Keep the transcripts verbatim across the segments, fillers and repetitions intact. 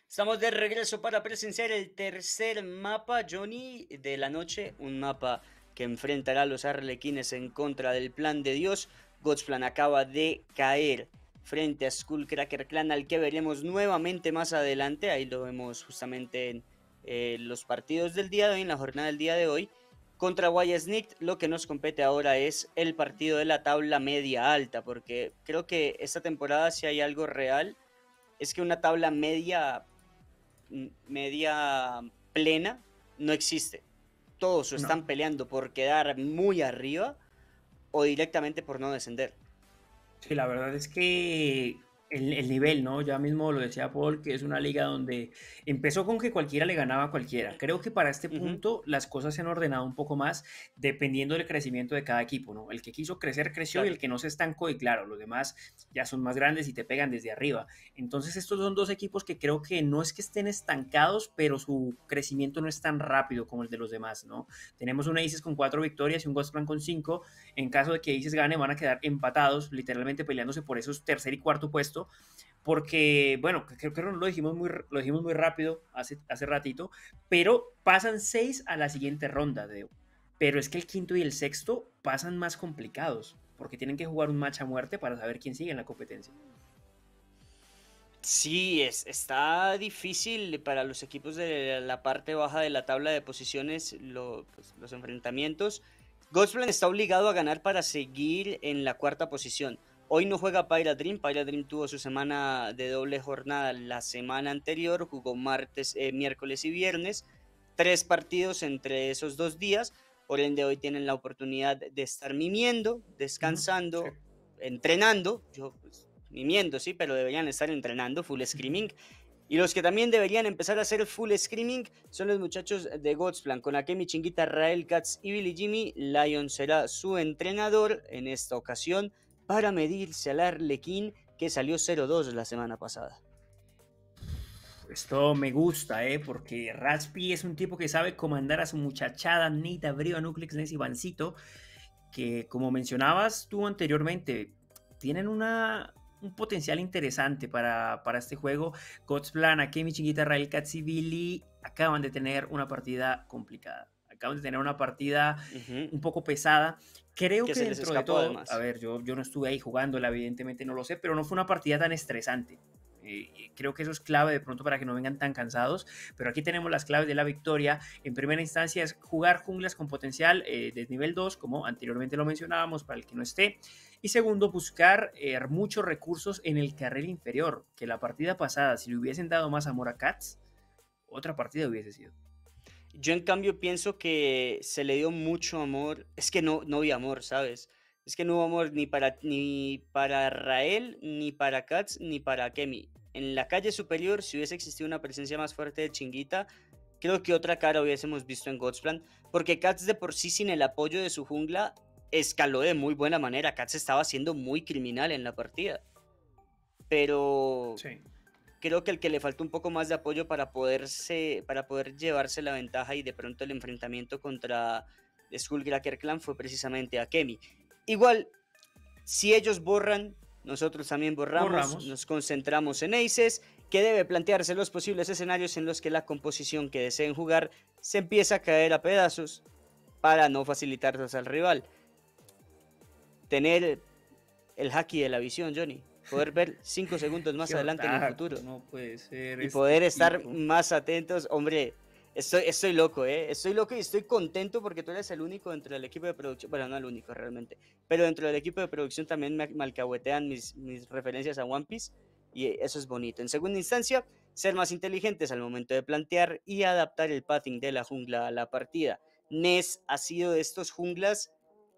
Estamos de regreso para presenciar el tercer mapa, Johnny, de la noche. Un mapa que enfrentará a los Arlequines en contra del Plan de Dios. Godsplan acaba de caer frente a Skullcracker Clan, al que veremos nuevamente más adelante. Ahí lo vemos justamente en eh, los partidos del día de hoy, en la jornada del día de hoy. Contra Wyesnikt, lo que nos compete ahora es el partido de la tabla media alta, porque creo que esta temporada, si hay algo real, es que una tabla media media plena no existe. Todos o están No. peleando por quedar muy arriba o directamente por no descender. Sí, la verdad es que el, el nivel, ¿no? Ya mismo lo decía Paul, que es una liga donde empezó con que cualquiera le ganaba a cualquiera. Creo que para este Ujú. punto las cosas se han ordenado un poco más dependiendo del crecimiento de cada equipo, ¿no? El que quiso crecer, creció y el Claro. que no se estancó, y claro, los demás ya son más grandes y te pegan desde arriba. Entonces estos son dos equipos que creo que no es que estén estancados, pero su crecimiento no es tan rápido como el de los demás, ¿no? Tenemos un Aces con cuatro victorias y un Godsplan con cinco. En caso de que Aces gane, van a quedar empatados, literalmente peleándose por esos tercer y cuarto puesto, porque, bueno, creo que lo dijimos muy, lo dijimos muy rápido hace, hace ratito, pero pasan seis a la siguiente ronda, de, pero es que el quinto y el sexto pasan más complicados, porque tienen que jugar un match a muerte para saber quién sigue en la competencia. Sí, es, está difícil para los equipos de la parte baja de la tabla de posiciones lo, pues, los enfrentamientos. Godsplan está obligado a ganar para seguir en la cuarta posición. Hoy no juega Pyra Dream. Pyra Dream tuvo su semana de doble jornada la semana anterior. Jugó martes, eh, miércoles y viernes. Tres partidos entre esos dos días. Por ende, hoy tienen la oportunidad de estar mimiendo, Ujú, sí. descansando, entrenando. Yo, pues, mimiendo, sí, pero deberían estar entrenando full screaming. Y los que también deberían empezar a hacer full screaming son los muchachos de Godsplan, con Akemi, Chinguita, Rael, Katz y Billy Jimmy. Lion será su entrenador en esta ocasión para medirse al Arlequín, que salió cero dos la semana pasada. Esto me gusta, ¿eh? Porque Raspi es un tipo que sabe comandar a su muchachada, Nita, Brio, Nuclex, Ness y Vancito, que como mencionabas tú anteriormente, tienen una, un potencial interesante para, para este juego. Godsplan, Akemi, Chiquita, Rael, Billy acaban de tener una partida complicada. Acaban de tener una partida Ujú. un poco pesada. Creo Que que se les dentro de escapó todo, a además. ver, yo, yo no estuve ahí jugándola, evidentemente no lo sé, pero no fue una partida tan estresante. Eh, creo que eso es clave de pronto para que no vengan tan cansados, pero aquí tenemos las claves de la victoria. En primera instancia es jugar junglas con potencial eh, de nivel dos, como anteriormente lo mencionábamos, para el que no esté. Y segundo, buscar eh, muchos recursos en el carril inferior, que la partida pasada, si le hubiesen dado más amor a Cats, otra partida hubiese sido. Yo en cambio pienso que se le dio mucho amor. Es que no, no vi amor, ¿sabes? Es que no hubo amor ni para, ni para Rael, ni para Katz, ni para Kemi. En la calle superior, si hubiese existido una presencia más fuerte de Chinguita, creo que otra cara hubiésemos visto en Godsplan. Porque Katz de por sí, sin el apoyo de su jungla, escaló de muy buena manera. Katz estaba siendo muy criminal en la partida. Pero Sí. creo que el que le faltó un poco más de apoyo para poderse, para poder llevarse la ventaja y de pronto el enfrentamiento contra Skullcracker Clan fue precisamente a Kemi. Igual, si ellos borran, nosotros también borramos, Borramos. nos concentramos en Aces, que debe plantearse los posibles escenarios en los que la composición que deseen jugar se empieza a caer a pedazos para no facilitarlos al rival. Tener el haki de la visión, Johnny. Poder ver cinco segundos más Qué adelante en el otaku, futuro. no puede ser Y este poder estar tipo. más atentos. Hombre, estoy, estoy loco, ¿eh? Estoy loco y estoy contento porque tú eres el único dentro del equipo de producción. Bueno, no el único realmente. Pero dentro del equipo de producción también me, me alcahuetean mis, mis referencias a One Piece. Y eso es bonito. En segunda instancia, ser más inteligentes al momento de plantear y adaptar el pathing de la jungla a la partida. Ness ha sido de estos junglas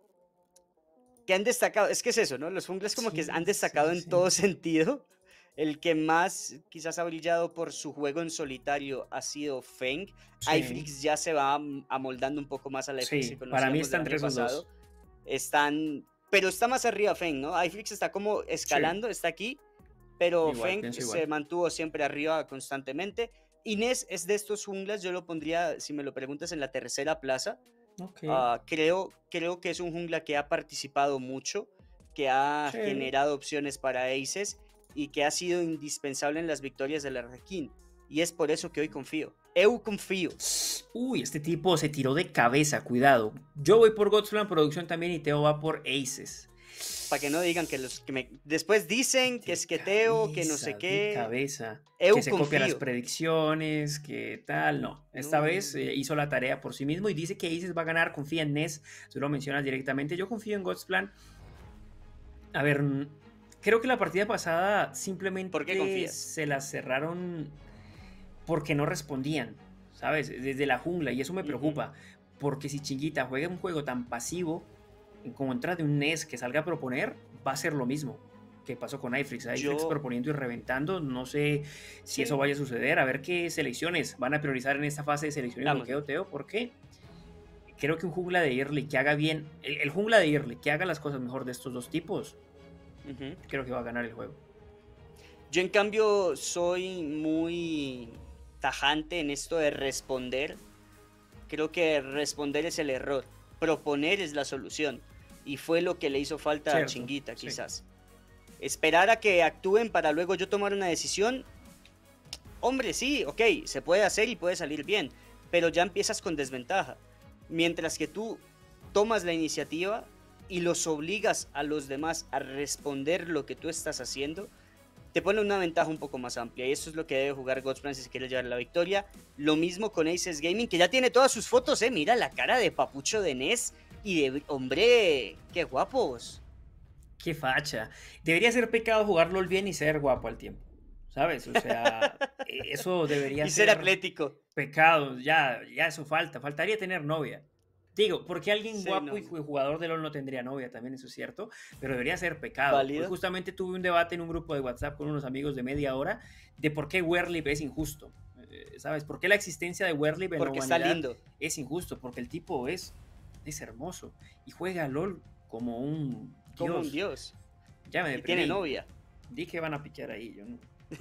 que han destacado, es que es eso, ¿no? Los junglas como que han Sí, destacado sí, en todo sí. sentido. El que más quizás ha brillado por su juego en solitario ha sido Feng. Sí, iFlix ya se va am- amoldando un poco más a la iFlix que sí. Para mí conocíamos está del entre año esos pasado. dos. Están, pero está más arriba Feng, ¿no? iFlix está como Sí, escalando, está aquí, pero igual, Feng pienso se igual. mantuvo siempre arriba constantemente. Inés es de estos junglas, yo lo pondría, si me lo preguntas, en la tercera plaza. Ok. Ah, creo, creo que es un jungla que ha participado mucho, que ha Sí. generado opciones para Aces y que ha sido indispensable en las victorias del Arlequín. y es por eso que hoy confío. Eu confío. Uy, este tipo se tiró de cabeza, cuidado. Yo voy por Godsplan Producción también y Teo va por Aces. Para que no digan que los que me... Después dicen que De es que Teo, cabeza, que no sé de qué. cabeza. Eu Que se copia las confío. predicciones, que tal, no. Esta No. vez eh, hizo la tarea por sí mismo y dice que Aces va a ganar, confía en Ness, tú lo mencionas directamente. Yo confío en Godsplan. A ver, mm, creo que la partida pasada ¿Por qué simplemente confías? se la cerraron porque no respondían, ¿sabes? Desde la jungla, y eso me Ujú. preocupa, porque si Chinguita juega un juego tan pasivo en contra de un Ness que salga a proponer, va a ser lo mismo que pasó con iFrix. iFrix Yo... proponiendo y reventando, no sé si Sí, eso vaya a suceder, a ver qué selecciones van a priorizar en esta fase de selección y veamos. bloqueo, Teo, porque creo que un jungla de early que haga bien, el, el jungla de early que haga las cosas mejor de estos dos tipos, Ujú. creo que va a ganar el juego. Yo en cambio soy muy tajante en esto de responder. Creo que responder es el error. Proponer es la solución. Y fue lo que le hizo falta a Cierto, Chinguita, sí. quizás. Esperar a que actúen para luego yo tomar una decisión. Hombre, sí, ok, se puede hacer y puede salir bien. Pero ya empiezas con desventaja. Mientras que tú tomas la iniciativa y los obligas a los demás a responder lo que tú estás haciendo, te pone una ventaja un poco más amplia. Y eso es lo que debe jugar Godsplan si se quiere llevar la victoria. Lo mismo con Aces Gaming, que ya tiene todas sus fotos, ¿eh? Mira la cara de papucho de Ness y de... ¡Hombre! ¡Qué guapos! Qué facha. Debería ser pecado jugar LOL bien y ser guapo al tiempo, ¿sabes? O sea, e- eso debería Y ser ser atlético. pecado. Ya, ya eso falta. Faltaría tener novia. Digo, porque alguien Sí, guapo no, y no. ju- jugador de LOL no tendría novia, también eso es cierto, pero debería ser pecado. Hoy Válido. justamente tuve un debate en un grupo de WhatsApp con unos amigos de media hora de por qué Werlip es injusto. Eh, ¿Sabes? ¿Por qué la existencia de Werlip en la Porque está humanidad lindo. es injusto? Porque el tipo es, es hermoso y juega LOL como un Como un dios. dios. Ya me Y tiene deprimí. novia. Di que van a piquear ahí, yo no.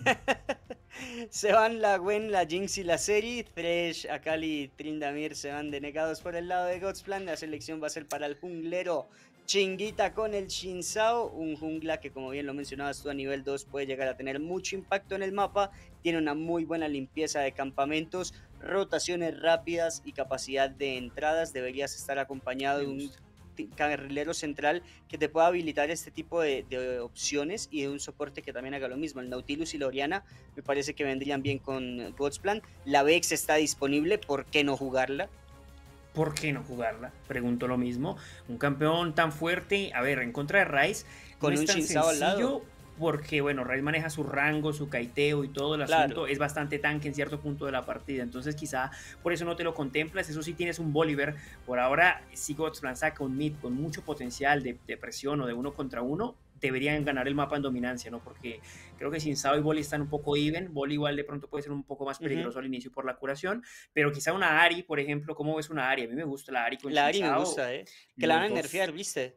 Se van la Gwen, la Jinx y la Seri. Thresh, Akali y Tryndamere se van denegados por el lado de Godsplan. La selección va a ser para el junglero Chinguita con el Xin Zhao. Un jungla que, como bien lo mencionabas tú, a nivel dos puede llegar a tener mucho impacto en el mapa. Tiene una muy buena limpieza de campamentos, rotaciones rápidas y capacidad de entradas. Deberías estar acompañado Me de un gusta. carrilero central que te pueda habilitar este tipo de, de opciones y de un soporte que también haga lo mismo. El Nautilus y la Oriana me parece que vendrían bien con Godsplan. La Vex está disponible, ¿por qué no jugarla? ¿Por qué no jugarla? Pregunto lo mismo. Un campeón tan fuerte, a ver, en contra de Ryze, Con no un es tan Xin Zhao al lado. sencillo porque, bueno, Ryze maneja su rango, su kaiteo y todo el Claro. asunto. Es bastante tanque en cierto punto de la partida. Entonces, quizá por eso no te lo contemplas. Eso sí, tienes un Bolívar. Por ahora, si Godsplan saca un mid con mucho potencial de, de presión o de uno contra uno, deberían ganar el mapa en dominancia, ¿no? Porque creo que Xin Zhao y Boli están un poco even. Boli igual de pronto puede ser un poco más peligroso uh-huh. al inicio por la curación, pero quizá una Ahri, por ejemplo, ¿cómo ves una Ahri? A mí me gusta la Ahri con La Xin Ahri Zhao. me gusta, ¿eh? Que la van a dos... nerfear, ¿viste?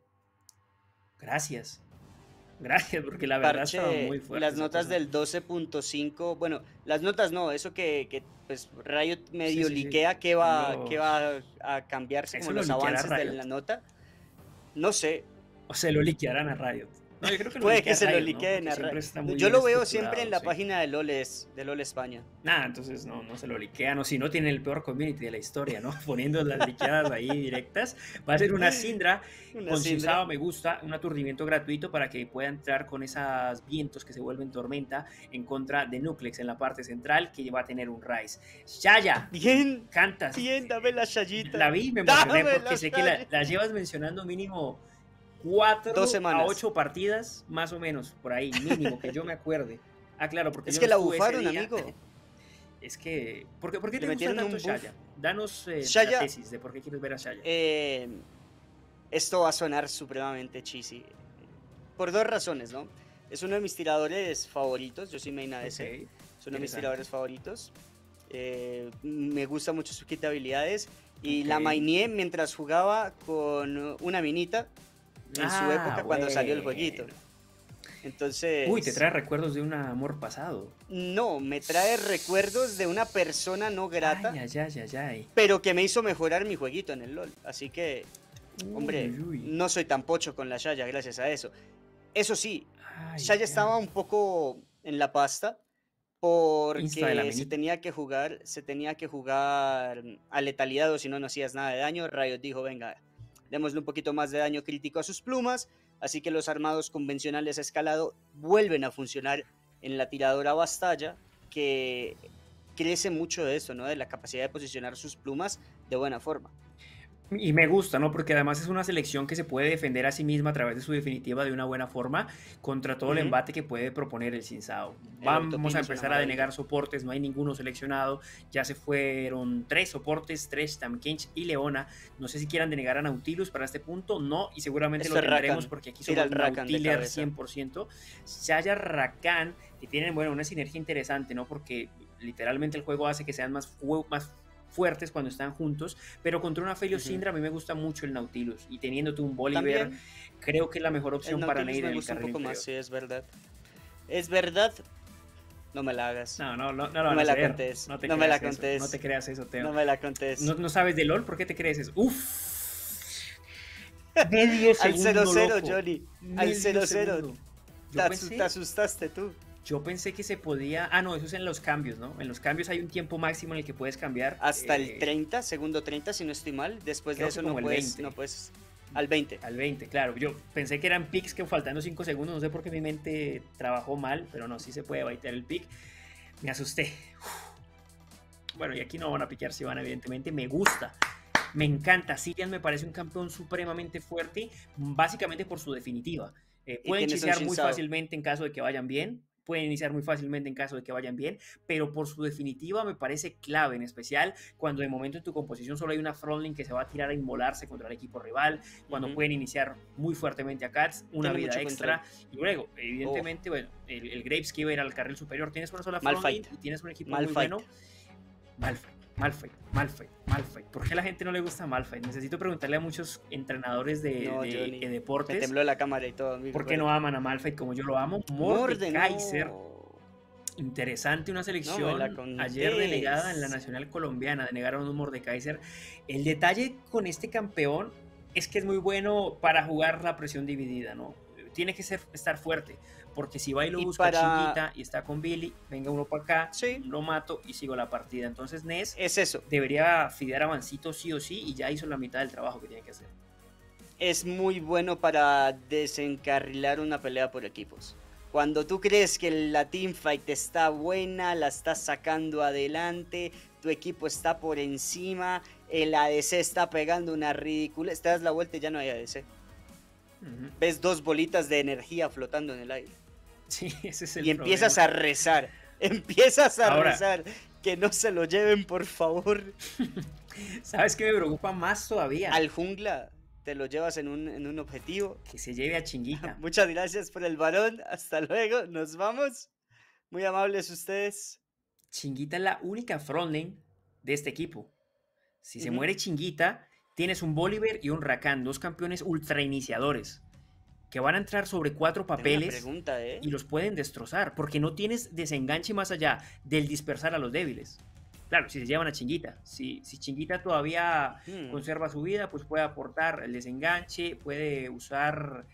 Gracias. Gracias, porque la verdad Parche, estaba muy fuerte. Las notas del doce punto cinco, bueno, las notas no, eso que, que pues Riot medio sí, sí, liquea sí. que va, los... que va a cambiarse, eso como los avances de la nota. No sé. O se lo liquearán a Riot. No, yo creo que puede lo que se Riot, lo liqueen ¿no? a Riot. Yo lo veo siempre en la sí. página de LOL, de LOL España. Nah, entonces no, no se lo liquean, o si no tienen el peor community de la historia, ¿no? Poniendo las liqueadas ahí directas. Va a ser una Syndra una con Xin Zhao, me gusta, un aturdimiento gratuito para que pueda entrar con esos vientos que se vuelven tormenta en contra de Nuclex en la parte central, que va a tener un Ryze. Shaya, bien, cantas. Bien, dame la Shayita. La vi, me emocioné porque sé que la, la llevas mencionando mínimo cuatro a ocho partidas, más o menos, por ahí, mínimo, que yo me acuerde. Ah, claro, porque es yo que no la bufaron, amigo. Es que, ¿por qué, por qué te Le gusta tanto un Shaya? Danos eh, Shaya, la tesis de por qué quieres ver a Shaya. Eh, esto va a sonar supremamente cheesy. Por dos razones, ¿no? Es uno de mis tiradores favoritos, yo soy main A D C. Okay. Es uno de mis tiradores favoritos. Eh, me gusta mucho su kit de habilidades. Y okay. la maineé mientras jugaba con una minita en ah, su época bueno. cuando salió el jueguito. Entonces... Uy, te trae recuerdos de un amor pasado. No, me trae recuerdos de una persona no grata. Ay, ay, ay, ay, ay. Pero que me hizo mejorar mi jueguito en el LOL. Así que, uy, hombre, uy. no soy tan pocho con la Shaya gracias a eso. Eso sí, ay, Shaya ay. estaba un poco en la pasta. Insta de la porque se menita. tenía que jugar, se tenía que jugar a letalidad o si no, no hacías nada de daño. Riot dijo, venga, démosle un poquito más de daño crítico a sus plumas, así que los armados convencionales a escalado vuelven a funcionar en la tiradora Bastalla, que crece mucho de eso, ¿no? De la capacidad de posicionar sus plumas de buena forma. Y me gusta, ¿no? Porque además es una selección que se puede defender a sí misma a través de su definitiva de una buena forma contra todo el Ujú. embate que puede proponer el Sin Sao. El Vamos a autopino es una empezar a maravilla. denegar soportes, no hay ninguno seleccionado. Ya se fueron tres soportes, tres Tahm-Kench y Leona. No sé si quieran denegar a Nautilus para este punto, no, y seguramente Esto lo es tendremos Rakan. porque aquí Tira somos el Rakan de Nautiler cabeza. cien por ciento. Xayah, Rakan, que tienen, bueno, una sinergia interesante, ¿no? Porque literalmente el juego hace que sean más, fu- más fuertes cuando están juntos, pero contra una Felio Ujú. Syndra a mí me gusta mucho el Nautilus, y teniendo tú un Bolívar, También creo que es la mejor el opción para Nautilus Nade me en el gusta un carril poco inferior. más, sí, es verdad. Es verdad, no me la hagas. No, no, no, no lo No van a me la hacer. contés. No te No me la creas eso. contés. No te creas eso, Teo. No me la contés. ¿No, no sabes de LOL? ¿Por qué te crees eso? Uf. Medio Al cero segundo, cero, loco. Johnny. Al Medio cero cero. segundo. Te, Yo asu- pensé, te asustaste tú. yo pensé que se podía. Ah, no, eso es en los cambios, ¿no? En los cambios hay un tiempo máximo en el que puedes cambiar. Hasta eh, el treinta, segundo treinta, si no estoy mal. Después de creo que eso como no el puedes, veinte. no puedes. Al veinte. Al veinte, claro. Yo pensé que eran picks que faltando cinco segundos, no sé por qué mi mente trabajó mal, pero no, sí se puede baitear el pick. Me asusté. Uf. Bueno, y aquí no van a piquear si van, evidentemente. Me gusta. Me encanta. Sirian me parece un campeón supremamente fuerte, básicamente por su definitiva. Eh, Y pueden tienes un chisear muy Shinsao. fácilmente en caso de que vayan bien. Pueden iniciar muy fácilmente en caso de que vayan bien, pero por su definitiva me parece clave, en especial cuando de momento en tu composición solo hay una frontline que se va a tirar a inmolarse contra el equipo rival, cuando Ujú. pueden iniciar muy fuertemente a Cats, una Tiene vida mucho extra, control. y luego, evidentemente, bueno, el, el Graves que iba a ir al carril superior, tienes una sola frontline Malphite. y tienes un equipo muy Malphite. bueno. Malphite, Malphite, Malphite, Malphite. ¿Por qué a la gente no le gusta Malphite? Necesito preguntarle a muchos entrenadores de, No, de- Johnny. de Me deportes tembló la cámara y todo, amigo. por qué no aman a Malphite como yo lo amo. Morde, Mordekaiser, no. interesante, una No me la selección contés. ayer denegada en la Nacional Colombiana, denegaron un Mordekaiser. El detalle con este campeón es que es muy bueno para jugar la presión dividida, ¿no? Tiene que ser, estar fuerte, porque si va y lo Y busca para- Chinguita y está con Billy, venga uno para acá, Sí. lo mato y sigo la partida. Entonces Ness Es eso. debería fidear a Vancito sí o sí y ya hizo la mitad del trabajo que tiene que hacer. Es muy bueno para desencarrilar una pelea por equipos. Cuando tú crees que la teamfight está buena, la estás sacando adelante, tu equipo está por encima, el A D C está pegando una ridícula, te das la vuelta y ya no hay A D C. Ujú. Ves dos bolitas de energía flotando en el aire. Sí, ese es el Y empiezas problema. a rezar, empiezas a Ahora- rezar, que no se lo lleven por favor. ¿Sabes qué me preocupa más todavía? Al jungla te lo llevas en un, en un objetivo. Que se lleve a Chinguita. Muchas gracias por el varón. Hasta luego. Nos vamos. Muy amables ustedes. Chinguita es la única frontline de este equipo. Si se Ujú. muere Chinguita, tienes un Bolívar y un Rakan, dos campeones ultra iniciadores, que van a entrar sobre cuatro Tengo una papeles pregunta, ¿eh? y los pueden destrozar, porque no tienes desenganche más allá del dispersar a los débiles. Claro, si se llevan a Chinguita. Si, si Chinguita todavía Hmm. conserva su vida, pues puede aportar el desenganche, puede usar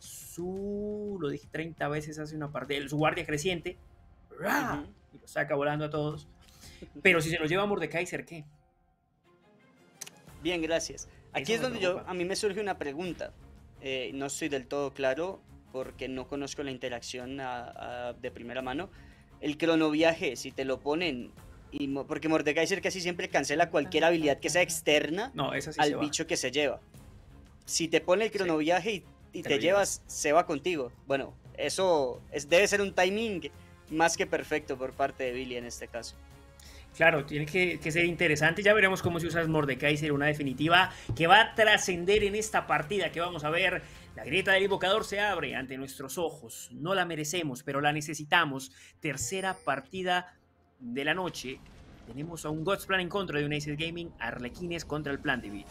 su, lo dije treinta veces hace una parte, su guardia creciente, ¡ra! Ujú. Y lo saca volando a todos. Pero si se lo lleva a Mordekaiser, ¿qué? Bien, gracias. Aquí Eso es me donde yo, preocupa. a mí me surge una pregunta. Eh, no estoy del todo claro porque no conozco la interacción a- a- de primera mano. El cronoviaje, si te lo ponen, y, mo- porque Mordekaiser casi siempre cancela cualquier habilidad que sea externa No, esa sí al se va. bicho que se lleva. Si te pone el Sí. cronoviaje y, y Te te, lo llevas, se va contigo. Bueno, eso es, debe ser un timing más que perfecto por parte de Billy en este caso. Claro, tiene que, que ser interesante. Ya veremos cómo se usa Mordekaiser, una definitiva que va a trascender en esta partida que vamos a ver. La grieta del invocador se abre ante nuestros ojos. No la merecemos, pero la necesitamos. Tercera partida de la noche. Tenemos a un God's Plan en contra de un Aces Gaming, Arlequines contra el Plan de Beat.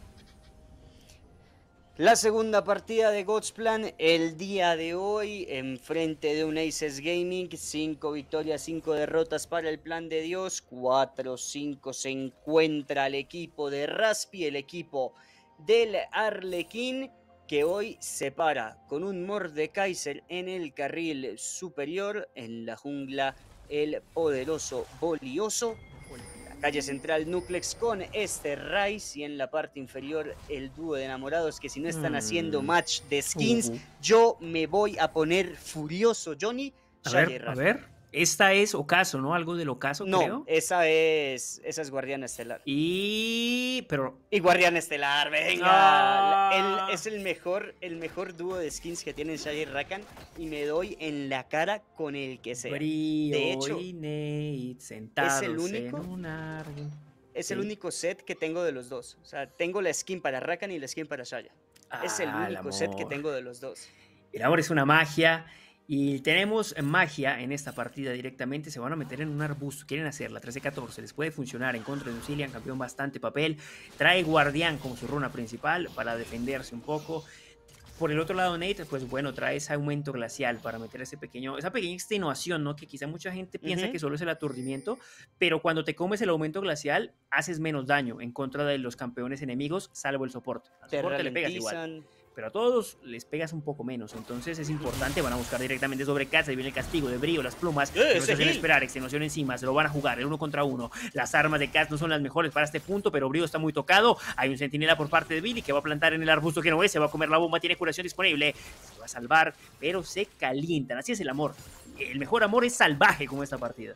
La segunda partida de God's Plan el día de hoy, enfrente de un Aces Gaming, cinco victorias, cinco derrotas para el Plan de Dios, cuatro cinco se encuentra el equipo de Raspi, el equipo del Arlequín, que hoy se para con un Mordekaiser en el carril superior, en la jungla el poderoso Bolioso. Calle central Nuplex con este Rice y en la parte inferior el dúo de enamorados que si no están mm. haciendo match de skins, uh-huh. yo me voy a poner furioso, Johnny. A ver, a ver, esta es Ocaso, ¿no? Algo del Ocaso, no, creo. No, esa es, esa es Guardián Estelar. Y... pero... Y Guardián Estelar, venga. Ah. El, es el mejor, el mejor dúo de skins que tiene Shaggy Rakan y me doy en la cara con el que sea. Brío de hecho, y Nate sentados es el único, en un árbol. Es sí. el único set que tengo de los dos. O sea, tengo la skin para Rakan y la skin para Shaya. Ah, es el único el set que tengo de los dos. El amor es una magia. Y tenemos magia en esta partida directamente. Se van a meter en un arbusto. Quieren hacerla. trece catorce. Les puede funcionar en contra de un Zilean. Campeón bastante papel. Trae Guardián como su runa principal para defenderse un poco. Por el otro lado, Nate, pues bueno, trae ese aumento glacial para meter ese pequeño, esa pequeña extenuación, ¿no? Que quizá mucha gente piensa uh-huh. que solo es el aturdimiento, pero cuando te comes el aumento glacial, haces menos daño en contra de los campeones enemigos, salvo el soporte. Al te soporte le pegas igual, pero a todos les pegas un poco menos. Entonces es importante, van a buscar directamente sobre casa. Y viene el castigo de Brío, las plumas, eh, no se hacen esperar, extenuación encima, se lo van a jugar, el uno contra uno. Las armas de Cass no son las mejores para este punto, pero Brío está muy tocado. Hay un centinela por parte de Billy que va a plantar en el arbusto que no es, se va a comer la bomba, tiene curación disponible, se va a salvar, pero se calientan. Así es el amor. El mejor amor es salvaje como esta partida.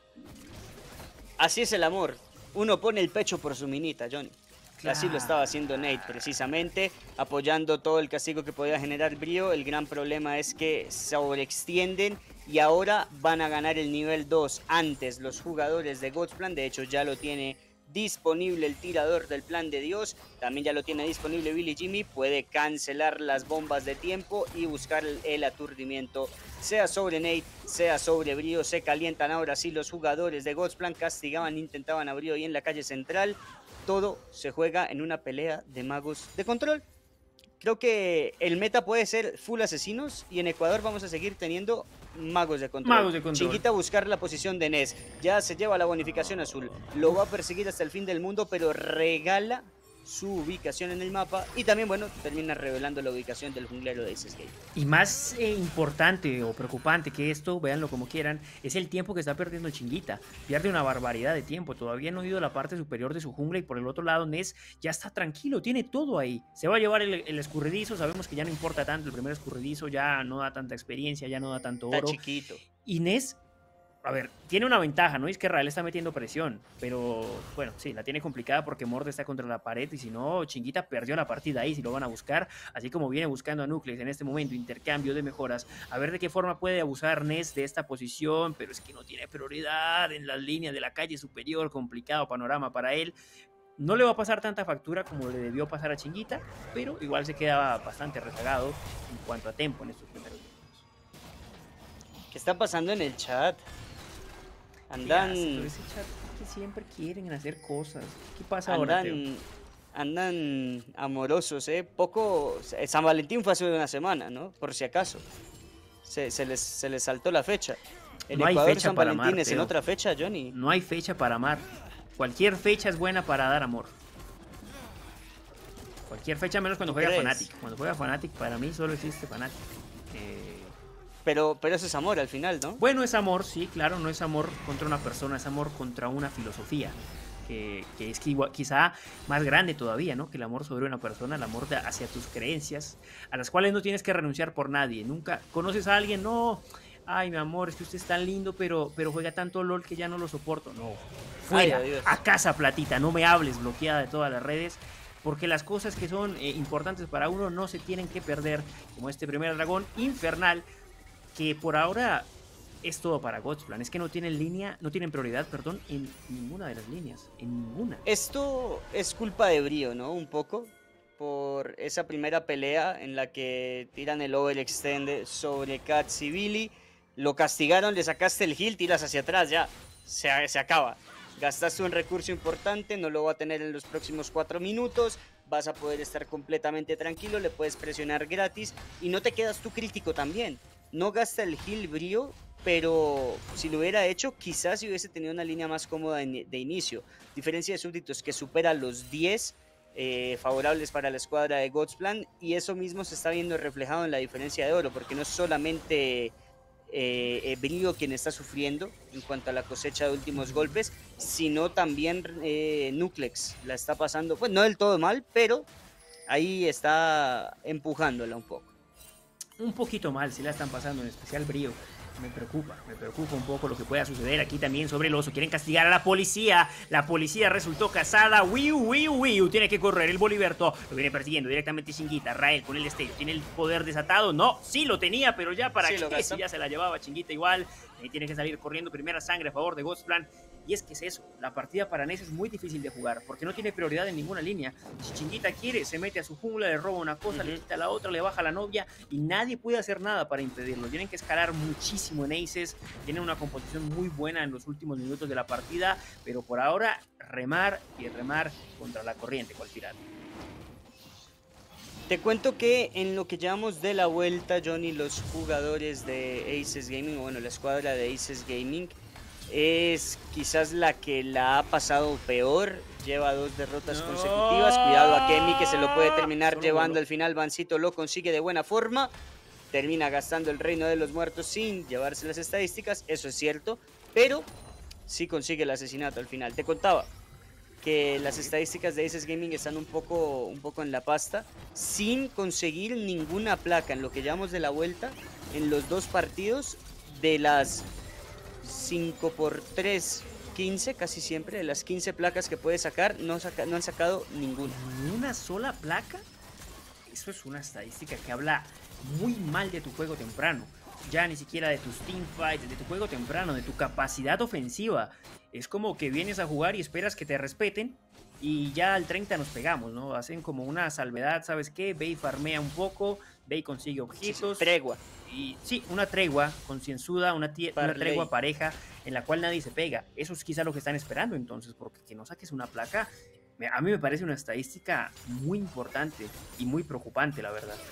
Así es el amor. Uno pone el pecho por su minita, Johnny. Claro. Así lo estaba haciendo Nate, precisamente, apoyando todo el castigo que podía generar Brío. El gran problema es que sobreextienden y ahora van a ganar el nivel dos antes los jugadores de God's Plan. De hecho, ya lo tiene disponible el tirador del Plan de Dios. También ya lo tiene disponible Billy Jimmy. Puede cancelar las bombas de tiempo y buscar el aturdimiento, sea sobre Nate, sea sobre Brío. Se calientan ahora sí los jugadores de God's Plan. Castigaban, intentaban a Brío y en la calle central. Todo se juega en una pelea de magos de control. Creo que el meta puede ser full asesinos y en Ecuador vamos a seguir teniendo magos de control. Magos de control. Chinguita a buscar la posición de Ness. Ya se lleva la bonificación azul. Lo va a perseguir hasta el fin del mundo, pero regala su ubicación en el mapa y también, bueno, termina revelando la ubicación del junglero de Aces Gate. Y más eh, importante o preocupante que esto, véanlo como quieran, es el tiempo que está perdiendo el Chinguita. Pierde una barbaridad de tiempo, todavía no ha ido a la parte superior de su jungla y por el otro lado Ness ya está tranquilo, tiene todo ahí. Se va a llevar el, el escurridizo, sabemos que ya no importa tanto, el primer escurridizo ya no da tanta experiencia, ya no da tanto oro. Está chiquito. Y Ness, a ver, tiene una ventaja, ¿no? Es que Rael está metiendo presión, pero bueno, sí, la tiene complicada porque Mord está contra la pared y si no, Chinguita perdió la partida ahí, si lo van a buscar, así como viene buscando a Nucleus en este momento, intercambio de mejoras, a ver de qué forma puede abusar Ness de esta posición, pero es que no tiene prioridad en las líneas de la calle superior, complicado panorama para él. No le va a pasar tanta factura como le debió pasar a Chinguita, pero igual se queda bastante rezagado en cuanto a tiempo en estos primeros minutos. ¿Qué está pasando en el chat? Andan... Pero ese chat que siempre quieren hacer cosas. ¿Qué pasa andan, ahora, Teo? Andan amorosos, ¿eh? Poco... San Valentín fue hace una semana, ¿no? Por si acaso. Se, se, les, se les saltó la fecha. El no hay Ecuador fecha San para Valentín amar, es en Teo. otra fecha, Johnny. No hay fecha para amar. Cualquier fecha es buena para dar amor. Cualquier fecha menos cuando juega Fnatic. Cuando juega Fnatic, para mí solo existe Fnatic. Eh... Pero, pero eso es amor al final, ¿no? Bueno, es amor, sí, claro, no es amor contra una persona, es amor contra una filosofía, que, que es que igual, quizá más grande todavía, ¿no? Que el amor sobre una persona, el amor de, hacia tus creencias, a las cuales no tienes que renunciar por nadie. Nunca conoces a alguien, no, ay, mi amor, es que usted es tan lindo, pero, pero juega tanto LOL que ya no lo soporto. No, fuera, ay, a casa platita, no me hables, bloqueada de todas las redes. Porque las cosas que son eh, importantes para uno no se tienen que perder, como este primer dragón infernal, que por ahora es todo para God's Plan. Es que no tienen línea, no tienen prioridad, perdón, en ninguna de las líneas, en ninguna. Esto es culpa de Brío, ¿no? Un poco, por esa primera pelea en la que tiran el overextend sobre Cats y Billy. Lo castigaron, le sacaste el heal, tiras hacia atrás, ya, se, se acaba. Gastaste un recurso importante, no lo va a tener en los próximos cuatro minutos. Vas a poder estar completamente tranquilo, le puedes presionar gratis y no te quedas tú crítico también. No gasta el heal Brío, pero si lo hubiera hecho, quizás si hubiese tenido una línea más cómoda de, de inicio. Diferencia de súbditos que supera los diez eh, favorables para la escuadra de God's Plan, y eso mismo se está viendo reflejado en la diferencia de oro, porque no es solamente eh, eh, Brío quien está sufriendo en cuanto a la cosecha de últimos golpes, sino también eh, Nuclex la está pasando, pues no del todo mal, pero ahí está empujándola un poco. Un poquito mal, si la están pasando, en especial Brío. Me preocupa, me preocupa un poco lo que pueda suceder aquí también sobre el oso. Quieren castigar a la policía. La policía resultó casada. Wiu, wiu, wiu. Tiene que correr el Boliberto. Lo viene persiguiendo directamente Chinguita. Rael con el destello. ¿Tiene el poder desatado? No, sí lo tenía, pero ya para Sí, qué. Si ya se la llevaba Chinguita igual. Ahí tiene que salir corriendo primera sangre a favor de Godsplan. Y es que es eso, la partida para Neso es muy difícil de jugar, porque no tiene prioridad en ninguna línea. Si Chinguita quiere, se mete a su jungla, le roba una cosa, uh-huh. le quita la otra, le baja la novia, y nadie puede hacer nada para impedirlo. Tienen que escalar muchísimo en Aces, tienen una composición muy buena en los últimos minutos de la partida, pero por ahora, remar y remar contra la corriente, cual pirata. Te cuento que en lo que llevamos de la vuelta, Johnny, los jugadores de Aces Gaming, o bueno, la escuadra de Aces Gaming, es quizás la que la ha pasado peor. Lleva dos derrotas no. consecutivas. Cuidado a Kemi, que se lo puede terminar Solo llevando bueno. al final. Vancito lo consigue de buena forma. Termina gastando el reino de los muertos sin llevarse las estadísticas. Eso es cierto. Pero sí consigue el asesinato al final. Te contaba que las estadísticas de Aces Gaming están un poco, un poco en la pasta. Sin conseguir ninguna placa en lo que llevamos de la vuelta. En los dos partidos de las cinco por tres, quince, casi siempre, de las quince placas que puede sacar, no, saca, no han sacado ninguna. ¿Ni una sola placa? Eso es una estadística que habla muy mal de tu juego temprano. Ya ni siquiera de tus teamfights, de tu juego temprano, de tu capacidad ofensiva. Es como que vienes a jugar y esperas que te respeten y ya al treinta nos pegamos, ¿no? Hacen como una salvedad, ¿sabes qué? Ve y farmea un poco, ve y consigue objetos. Sí, tregua. Y sí, una tregua concienzuda, una, una tregua pareja en la cual nadie se pega. Eso es quizá lo que están esperando entonces, porque que no saques una placa, a mí me parece una estadística muy importante y muy preocupante, la verdad.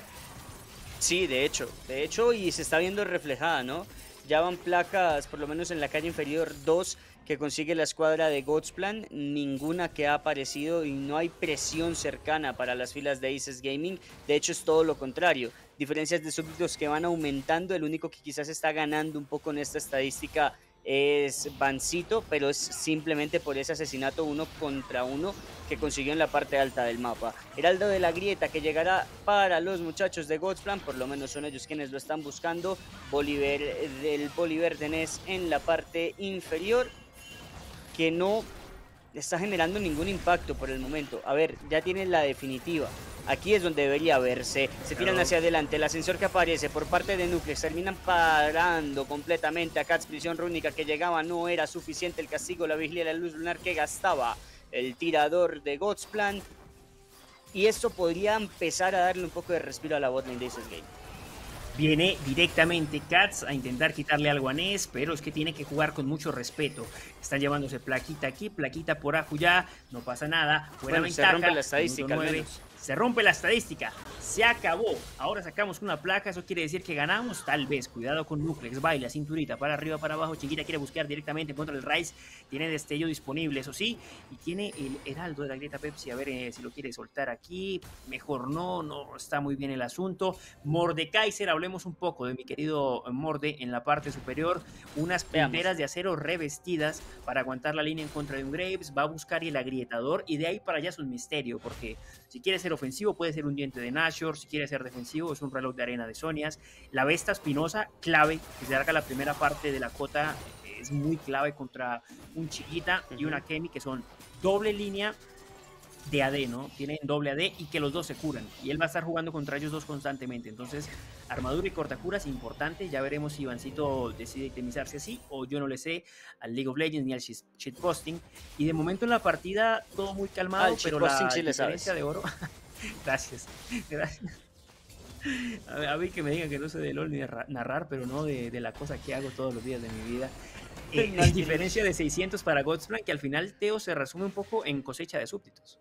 Sí, de hecho, de hecho, y se está viendo reflejada, ¿no? Ya van placas, por lo menos en la calle inferior, dos que consigue la escuadra de Godsplan, ninguna que ha aparecido y no hay presión cercana para las filas de Aces Gaming. De hecho, es todo lo contrario. Diferencias de súbditos que van aumentando. El único que quizás está ganando un poco en esta estadística es Vancito, pero es simplemente por ese asesinato uno contra uno que consiguió en la parte alta del mapa. Heraldo de la Grieta, que llegará para los muchachos de Godsplan, por lo menos son ellos quienes lo están buscando. Bolívar del Bolívar de Nes en la parte inferior, que no está generando ningún impacto por el momento. A ver, ya tienen la definitiva. Aquí es donde debería verse. Se tiran claro. hacia adelante. El ascensor que aparece por parte de Nuclex. Terminan parando completamente a Cats. Prisión rúnica que llegaba. No era suficiente el castigo. La vigilia de la luz lunar que gastaba el tirador de Godsplan. Y esto podría empezar a darle un poco de respiro a la botlane de Aces Gaming. Viene directamente Cats a intentar quitarle algo a Nes, pero es que tiene que jugar con mucho respeto. Están llevándose plaquita aquí, plaquita por Ajuya, no pasa nada. Fuera bueno, ventaja, se rompe la estadística al menos. Se rompe la estadística, se acabó. Ahora sacamos una placa, eso quiere decir que ganamos, tal vez. Cuidado con Nuclex, baila, cinturita, para arriba, para abajo. Chinguita quiere buscar directamente contra el Ryze. Tiene destello disponible, eso sí. Y tiene el Heraldo de la Grieta Pepsi, a ver eh, si lo quiere soltar aquí. Mejor no, no está muy bien el asunto. Mordekaiser, hablemos un poco de mi querido Morde en la parte superior. Unas punteras de acero revestidas para aguantar la línea en contra de un Graves. Va a buscar el agrietador y de ahí para allá es un misterio, porque si quiere ser ofensivo puede ser un diente de Nashor, si quiere ser defensivo es un reloj de arena de Sonias. La Vesta Espinosa, clave, que se larga la primera parte de la cota, es muy clave contra un Chiquita uh-huh. y una Kemi, que son doble línea de A D, ¿no? Tienen doble A D y que los dos se curan. Y él va a estar jugando contra ellos dos constantemente. Entonces, armadura y cortacuras importante. Ya veremos si Ivancito decide itemizarse así o yo no le sé al League of Legends ni al shitposting. Y de momento en la partida todo muy calmado, ah, pero la sí diferencia de oro... Gracias. Gracias. A, ver, a mí que me digan que no sé de LOL ni de narrar, pero no de, de la cosa que hago todos los días de mi vida. Eh, la diferencia de seiscientos para Godsplan, que al final, Teo, se resume un poco en cosecha de súbditos.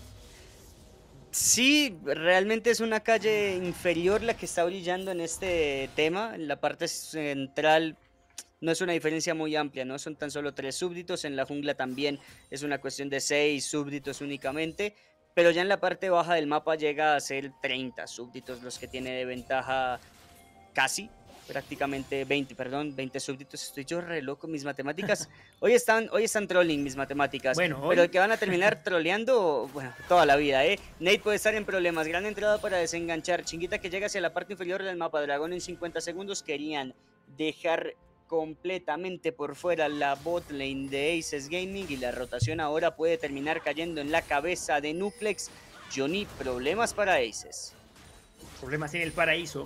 Sí, realmente es una calle inferior la que está brillando en este tema. En la parte central no es una diferencia muy amplia, ¿no? Son tan solo tres súbditos. En la jungla también es una cuestión de seis súbditos únicamente. Pero ya en la parte baja del mapa llega a ser treinta súbditos los que tiene de ventaja casi prácticamente veinte, perdón, veinte súbditos. Estoy yo re loco, mis matemáticas. Hoy están, hoy están trolling mis matemáticas. Bueno, pero hoy... que van a terminar troleando, bueno, toda la vida, ¿eh? Nate puede estar en problemas. Gran entrada para desenganchar. Chinguita que llega hacia la parte inferior del mapa. Dragón en cincuenta segundos. Querían dejar completamente por fuera la bot lane de Aces Gaming y la rotación ahora puede terminar cayendo en la cabeza de Nuplex. Johnny, problemas para Aces. Problemas en el paraíso.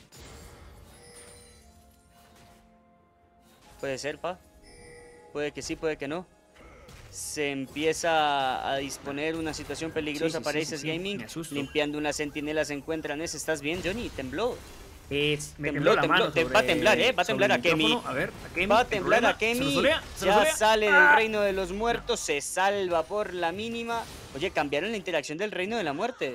Puede ser, pa. Puede que sí, puede que no. Se empieza a disponer una situación peligrosa sí, sí, para sí, Aces sí, Gaming. Limpiando una centinela se encuentra Ness. ¿Estás bien, Johnny? Tembló. Es, me tembló, tembló, tembló, sobre, va a temblar, ¿eh? Va a temblar a Kemi. A ver, a Kemi. Va a temblar a Kemi. ¿Se solea? ¿Se ya solea? sale ¡Ah! del reino de los muertos. No. Se salva por la mínima. Oye, cambiaron la interacción del reino de la muerte.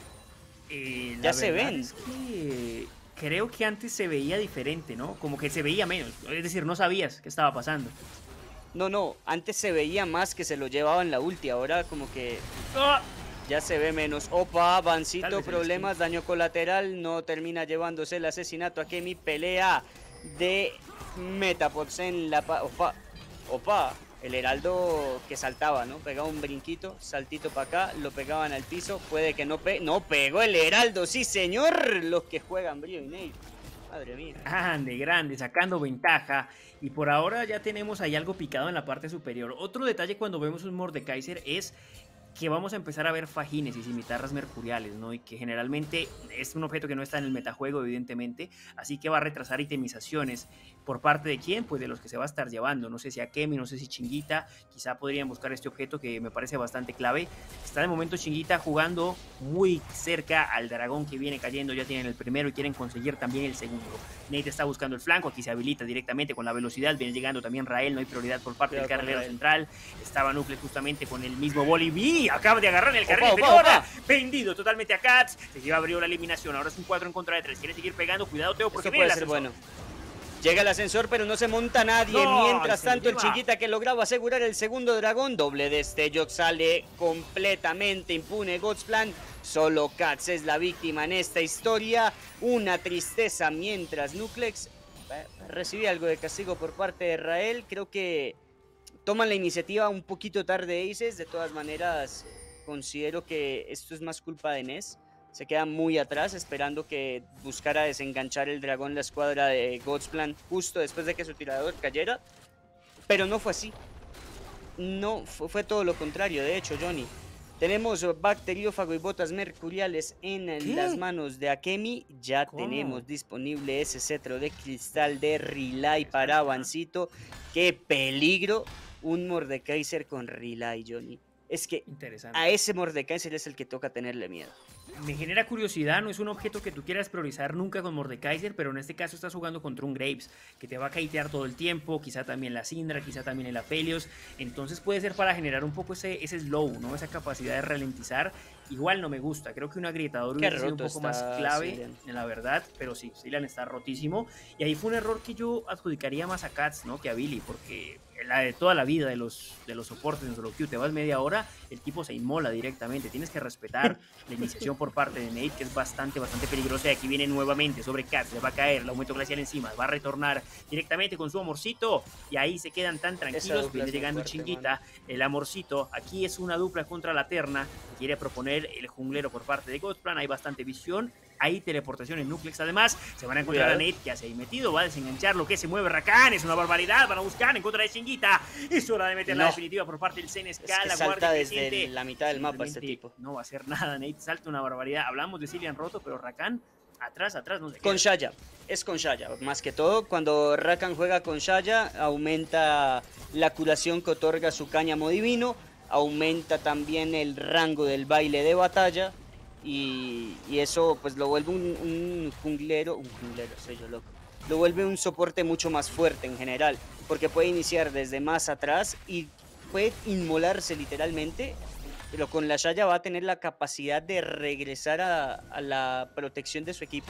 Eh, ya se ven. Es que creo que antes se veía diferente, ¿no? Como que se veía menos. Es decir, no sabías qué estaba pasando. No, no. Antes se veía más que se lo llevaban la ulti. Ahora como que... ¡Oh! Ya se ve menos. Opa, Vancito, problemas, daño colateral. No termina llevándose el asesinato a Kemi. Pelea de Metapods en la... Opa, opa. El heraldo que saltaba, ¿no? Pegaba un brinquito, saltito para acá, lo pegaban al piso. Puede que no pegue. No pegó el heraldo, sí señor. Los que juegan Brío y Nate. Madre mía. Grande, grande, sacando ventaja. Y por ahora ya tenemos ahí algo picado en la parte superior. Otro detalle cuando vemos un Mordekaiser es que vamos a empezar a ver fajines y cimitarras mercuriales, ¿no? Y que generalmente es un objeto que no está en el metajuego, evidentemente, así que va a retrasar itemizaciones. ¿Por parte de quién? Pues de los que se va a estar llevando. No sé si a Kemi, no sé si Chinguita, quizá podrían buscar este objeto que me parece bastante clave. Está de momento Chinguita jugando muy cerca al dragón que viene cayendo, ya tienen el primero y quieren conseguir también el segundo. Nate está buscando el flanco, aquí se habilita directamente con la velocidad, viene llegando también Rael, no hay prioridad por parte Cuidado del carrilero central. Estaba Nucle justamente con el mismo Boliví, acaba de agarrar en el carril inferior, vendido totalmente a Cats, se lleva abrió la eliminación, ahora es un cuatro en contra de tres, quiere seguir pegando, cuidado Teo porque viene el ascensor. Bueno. Llega el ascensor, pero no se monta nadie. No, Mientras tanto, el Chinguita que lograba asegurar el segundo dragón. Doble destello, sale completamente impune Godsplan. Solo Cats es la víctima en esta historia. Una tristeza mientras Nuplex recibe algo de castigo por parte de Rael. Creo que toman la iniciativa un poquito tarde Aces. De todas maneras, considero que esto es más culpa de Ness. Se queda muy atrás esperando que buscara desenganchar el dragón la escuadra de Godsplan justo después de que su tirador cayera. Pero no fue así. No, fue, fue todo lo contrario. De hecho, Johnny, tenemos bacteriófago y botas mercuriales en ¿Qué? las manos de Akemi. Ya ¿Cómo? tenemos disponible ese cetro de cristal de Relay para Vancito. ¡Qué peligro! Un Mordekaiser con Relay, Johnny. Es que a ese Mordekaiser es el que toca tenerle miedo. Me genera curiosidad, no es un objeto que tú quieras priorizar nunca con Mordekaiser, pero en este caso estás jugando contra un Graves que te va a kitear todo el tiempo, quizá también la Syndra, quizá también el Aphelios, entonces puede ser para generar un poco ese, ese slow, ¿no? Esa capacidad de ralentizar. Igual no me gusta, creo que un agrietador hubiera sido un poco más clave, Zilean. en la verdad, pero sí, Zilean está rotísimo, y ahí fue un error que yo adjudicaría más a Cats, ¿no? Que a Billy, porque la de toda la vida de los, de los soportes en solo queue, te vas media hora, el tipo se inmola directamente, tienes que respetar la iniciación por parte de Nate, que es bastante, bastante peligrosa, y aquí viene nuevamente sobre Cats, le va a caer el aumento glacial encima, va a retornar directamente con su amorcito, y ahí se quedan tan tranquilos, viene llegando fuerte, Chinguita, man. el amorcito, aquí es una dupla contra la terna, quiere proponer el junglero por parte de Godsplan, hay bastante visión, hay teleportación en Nuplex, además se van a encontrar Cuidado. a Nate, que ya se ha ahí metido, va a desenganchar lo que se mueve Rakan, es una barbaridad, van a buscar en contra de Chinguita, es hora de meter no. la definitiva por parte del Senescal, es que la salta desde la mitad del mapa este tipo. No va a hacer nada, Nate salta una barbaridad, hablamos de Zilean roto, pero Rakan atrás, atrás, no sé. Con Xayah, es con Xayah, más que todo, cuando Rakan juega con Xayah, aumenta la curación que otorga su cáñamo divino, aumenta también el rango del baile de batalla y, y eso pues lo vuelve un, un junglero, un junglero, soy yo loco, lo vuelve un soporte mucho más fuerte en general, porque puede iniciar desde más atrás y puede inmolarse literalmente, pero con la Xayah va a tener la capacidad de regresar a, a la protección de su equipo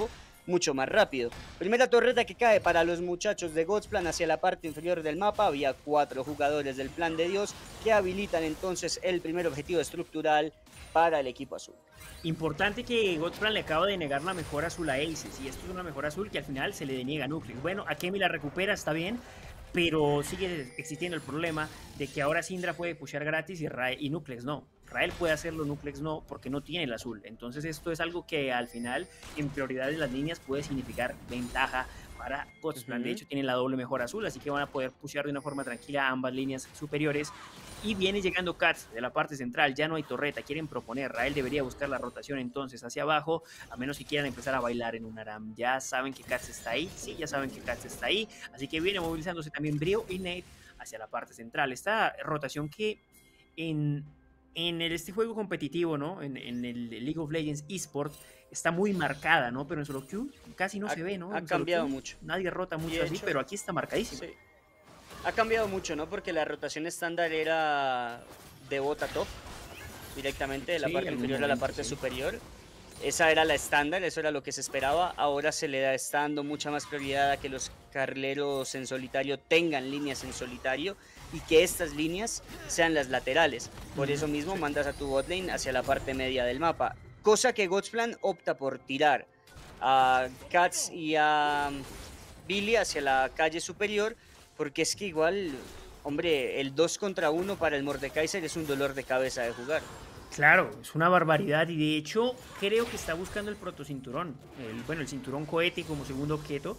mucho más rápido. Primera torreta que cae para los muchachos de Godsplan hacia la parte inferior del mapa. Había cuatro jugadores del Plan de Dios que habilitan entonces el primer objetivo estructural para el equipo azul. Importante que Godsplan le acaba de negar la mejora azul a Aces, y esto es una mejora azul que al final se le deniega a Nucleus. Bueno, Akemi la recupera, está bien, pero sigue existiendo el problema de que ahora Syndra puede pushear gratis y, Rael, y Nucleus no. Rael puede hacerlo, Nucleus no, porque no tiene el azul. Entonces esto es algo que al final, en prioridad de las líneas, puede significar ventaja para Godsplan. Uh-huh. De hecho, tienen la doble mejora azul, así que van a poder pushear de una forma tranquila a ambas líneas superiores. Y viene llegando Cats de la parte central, ya no hay torreta, quieren proponer, Rael debería buscar la rotación entonces hacia abajo, a menos que quieran empezar a bailar en un Aram. Ya saben que Cats está ahí, sí, ya saben que Cats está ahí, así que viene movilizándose también Brio y Nate hacia la parte central. Esta rotación que en, en el, este juego competitivo, ¿no? En, en el League of Legends eSport está muy marcada, ¿no? Pero en solo queue casi no ha, se ve, ¿no? Ha en cambiado queue, mucho. Nadie rota mucho así, hecho, pero aquí está marcadísimo. Sí. Ha cambiado mucho, ¿no? Porque la rotación estándar era de bota top, directamente de la sí, parte inferior momento, a la parte sí. superior. Esa era la estándar, eso era lo que se esperaba. Ahora se le da, está dando mucha más prioridad a que los carrileros en solitario tengan líneas en solitario y que estas líneas sean las laterales. Por eso mismo sí. mandas a tu botlane hacia la parte media del mapa. Cosa que Godsplan opta por tirar a Cats y a Billy hacia la calle superior, porque es que igual, hombre, el dos contra uno para el Mordekaiser es un dolor de cabeza de jugar. Claro, es una barbaridad, y de hecho creo que está buscando el protocinturón, el, bueno, el cinturón cohete como segundo objeto.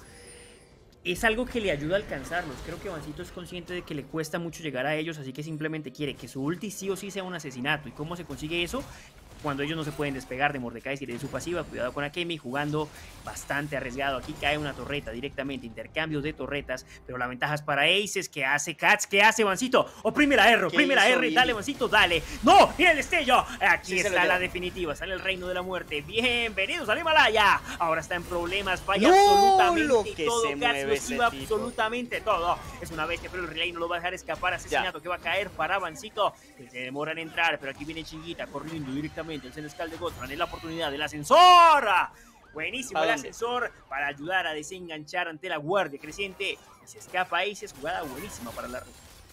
Es algo que le ayuda a alcanzarlos. Creo que Vancito es consciente de que le cuesta mucho llegar a ellos, así que simplemente quiere que su ulti sí o sí sea un asesinato. ¿Y cómo se consigue eso? Cuando ellos no se pueden despegar de Mordekaiser y de su pasiva. Cuidado con Akemi, jugando bastante arriesgado. Aquí cae una torreta directamente, intercambios de torretas, pero la ventaja es para Aces. ¿Qué hace Cats? ¿Qué hace Vancito? Oprime la R, oprime la R, dale Vancito, dale. ¡No! ¡Mira el destello! Aquí sí, está la definitiva, sale el reino de la muerte. Bienvenidos al Himalaya. Ahora está en problemas, falla no, absolutamente todo. Cats lo esquiva absolutamente todo. Es una bestia, pero el relay no lo va a dejar escapar. Asesinato ya. que va a caer para Vancito. Se demora en entrar, pero aquí viene Chinguita corriendo directamente. El Senescal de Godsplan es la oportunidad del ascensor. Buenísimo el ascensor para ayudar a desenganchar ante la guardia creciente. Y se escapa ahí, es jugada buenísima para la red.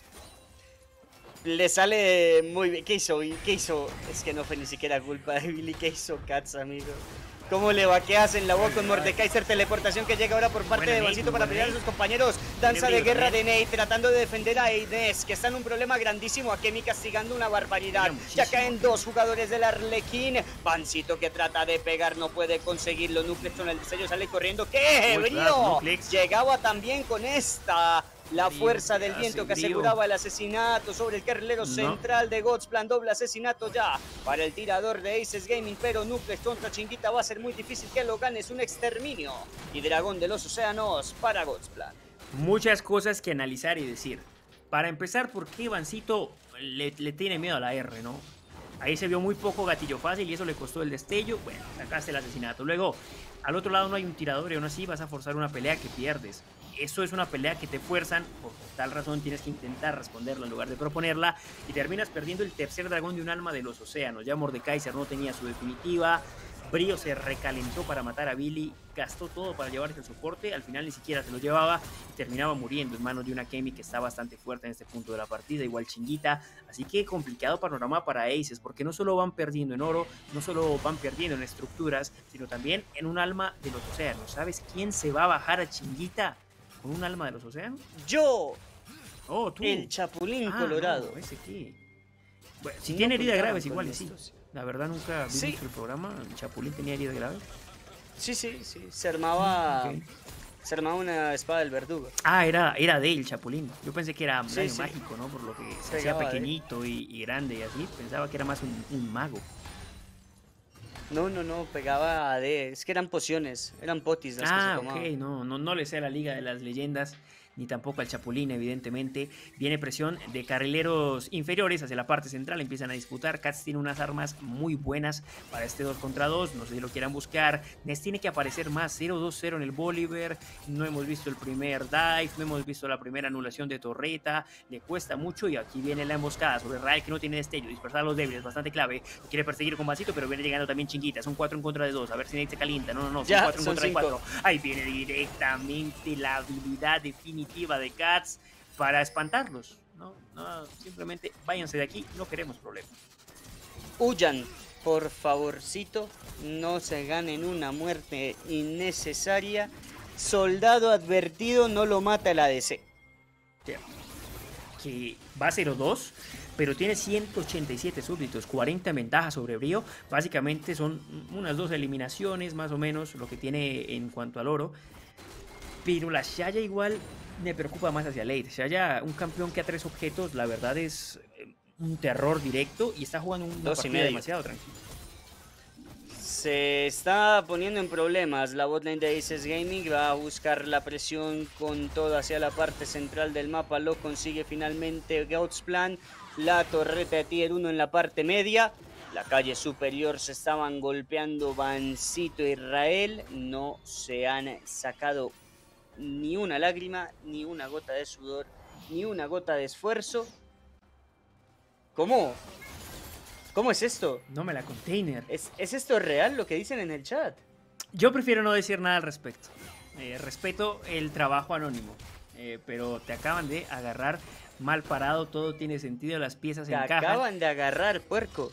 Le sale muy bien. ¿Qué hizo? ¿Qué hizo? Es que no fue ni siquiera culpa de Billy. ¿Qué hizo Cats, amigo? ¿Cómo le vaqueas en la boca con Mordekaiser? Teleportación que llega ahora por parte bueno, de Vancito para pelear a sus compañeros. Danza de guerra de Nate tratando de defender a Inés, que está en un problema grandísimo. Akemi castigando una barbaridad. Ya caen dos jugadores del Arlequín. Vancito que trata de pegar, no puede conseguirlo. Nuclex con el destello sale corriendo. ¡Qué brío! Llegaba también con esta... La fuerza del viento que aseguraba el asesinato sobre el carrilero no. central de Godsplan. Doble asesinato ya para el tirador de Aces Gaming, pero Nuclex contra Chinguita va a ser muy difícil que lo gane. Es un exterminio. Y Dragón de los Océanos para Godsplan. Muchas cosas que analizar y decir. Para empezar, ¿por qué Vancito le, le tiene miedo a la R, no? Ahí se vio muy poco gatillo fácil y eso le costó el destello. Bueno, sacaste el asesinato. Luego, al otro lado no hay un tirador y aún así vas a forzar una pelea que pierdes. Eso es una pelea que te fuerzan, por tal razón tienes que intentar responderla en lugar de proponerla, y terminas perdiendo el tercer dragón de un alma de los océanos. Ya Mordekaiser no tenía su definitiva, Brío se recalentó para matar a Billy, gastó todo para llevarse el soporte, al final ni siquiera se lo llevaba y terminaba muriendo en manos de una Akemi que está bastante fuerte en este punto de la partida, igual Chinguita. Así que complicado panorama para Aces, porque no solo van perdiendo en oro, no solo van perdiendo en estructuras, sino también en un alma de los océanos. ¿Sabes quién se va a bajar a Chinguita con un alma de los océanos? Yo. Oh, tú. El Chapulín ah, Colorado. No, ese qué. Bueno, si no tiene heridas graves, igual y sí. La verdad nunca vi sí. el programa. El Chapulín tenía heridas graves. Sí, sí, sí. Se armaba. Okay. Se armaba una espada del verdugo. Ah, era, era de el Chapulín. Yo pensé que era sí, sí. mágico, ¿no? Por lo que se hacía pequeñito y, y grande y así. Pensaba que era más un, un mago. No, no, no, pegaba de... Es que eran pociones, eran potis las ah, que se tomaban. ok, no, no, no le sé a la Liga de las Leyendas. ni tampoco al Chapulín, evidentemente. Viene presión de carrileros inferiores hacia la parte central, empiezan a disputar. Cats tiene unas armas muy buenas para este dos contra dos, no sé si lo quieran buscar. Ness tiene que aparecer más, cero dos cero en el Bolívar, no hemos visto el primer dive, no hemos visto la primera anulación de torreta, le cuesta mucho y aquí viene la emboscada sobre Rael que no tiene destello, dispersar a los débiles, bastante clave, lo quiere perseguir con vasito, pero viene llegando también Chinguita, son cuatro en contra de dos, a ver si Nate se calienta, no, no, no, son ya, cuatro en son contra cinco. de cuatro, ahí viene directamente la habilidad definitiva de Cats para espantarlos, no, no, simplemente váyanse de aquí, no queremos problemas. Huyan, por favorcito, no se ganen una muerte innecesaria. Soldado advertido, no lo mata el A D C. Que va a cero dos, pero tiene ciento ochenta y siete súbditos, cuarenta en ventaja sobre Brío. Básicamente son unas dos eliminaciones más o menos lo que tiene en cuanto al oro. Pero la Xayah igual me preocupa más hacia late. Xayah, un campeón que a tres objetos, la verdad es un terror directo y está jugando una Dos y partida medio. demasiado tranquilo. Se está poniendo en problemas la botlane de Aces Gaming, va a buscar la presión con todo hacia la parte central del mapa, lo consigue finalmente Godsplan, la torreta de tier uno en la parte media, la calle superior se estaban golpeando Vancito y Rael, no se han sacado ni una lágrima, ni una gota de sudor, ni una gota de esfuerzo. ¿Cómo? ¿Cómo es esto? No me la container. ¿Es, ¿Es esto real lo que dicen en el chat? Yo prefiero no decir nada al respecto. Eh, respeto el trabajo anónimo, eh, pero te acaban de agarrar mal parado, todo tiene sentido, las piezas Te encajan. acaban de agarrar, puerco.